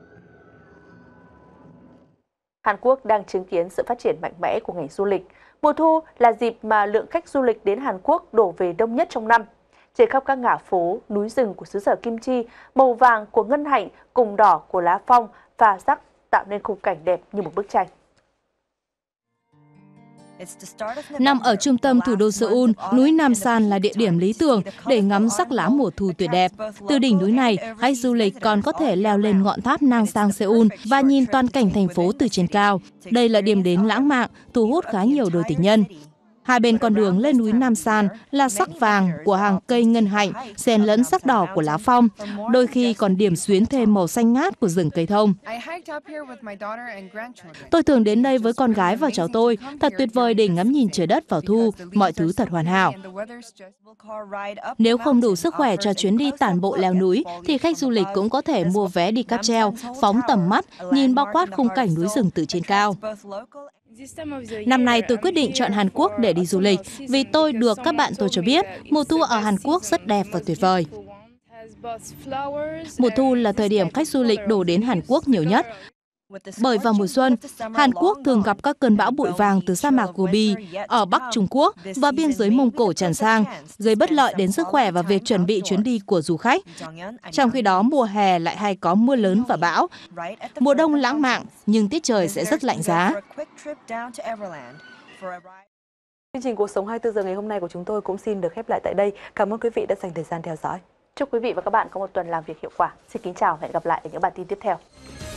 Speaker 2: Hàn Quốc đang chứng kiến sự phát triển mạnh mẽ của ngành du lịch. Mùa thu là dịp mà lượng khách du lịch đến Hàn Quốc đổ về đông nhất trong năm. Trên khắp các ngã phố, núi rừng của xứ sở Kim Chi, màu vàng của ngân hạnh cùng đỏ của lá phong pha sắc tạo nên khung cảnh đẹp như một bức tranh.
Speaker 5: Nằm ở trung tâm thủ đô Seoul, núi Nam San là địa điểm lý tưởng để ngắm sắc lá mùa thu tuyệt đẹp. Từ đỉnh núi này, khách du lịch còn có thể leo lên ngọn tháp Nang Sang Seoul và nhìn toàn cảnh thành phố từ trên cao. Đây là điểm đến lãng mạn, thu hút khá nhiều đôi tình nhân. Hai bên con đường lên núi Nam San là sắc vàng của hàng cây ngân hạnh, xen lẫn sắc đỏ của lá phong, đôi khi còn điểm xuyến thêm màu xanh ngát của rừng cây thông. Tôi thường đến đây với con gái và cháu tôi, thật tuyệt vời để ngắm nhìn trời đất vào thu, mọi thứ thật hoàn hảo. Nếu không đủ sức khỏe cho chuyến đi tản bộ leo núi, thì khách du lịch cũng có thể mua vé đi cáp treo, phóng tầm mắt, nhìn bao quát khung cảnh núi rừng từ trên cao. Năm nay tôi quyết định chọn Hàn Quốc để đi du lịch vì tôi được các bạn tôi cho biết mùa thu ở Hàn Quốc rất đẹp và tuyệt vời. Mùa thu là thời điểm khách du lịch đổ đến Hàn Quốc nhiều nhất. Bởi vào mùa xuân, Hàn Quốc thường gặp các cơn bão bụi vàng từ sa mạc Gobi ở Bắc Trung Quốc và biên giới Mông Cổ tràn sang, gây bất lợi đến sức khỏe và việc chuẩn bị chuyến đi của du khách. Trong khi đó, mùa hè lại hay có mưa lớn và bão. Mùa đông lãng mạn, nhưng tiết trời sẽ rất lạnh giá.
Speaker 1: Chương trình Cuộc sống 24 giờ ngày hôm nay của chúng tôi cũng xin được khép lại tại đây. Cảm ơn quý vị đã dành thời gian theo dõi.
Speaker 2: Chúc quý vị và các bạn có một tuần làm việc hiệu quả. Xin kính chào và hẹn gặp lại ở những bản tin tiếp theo.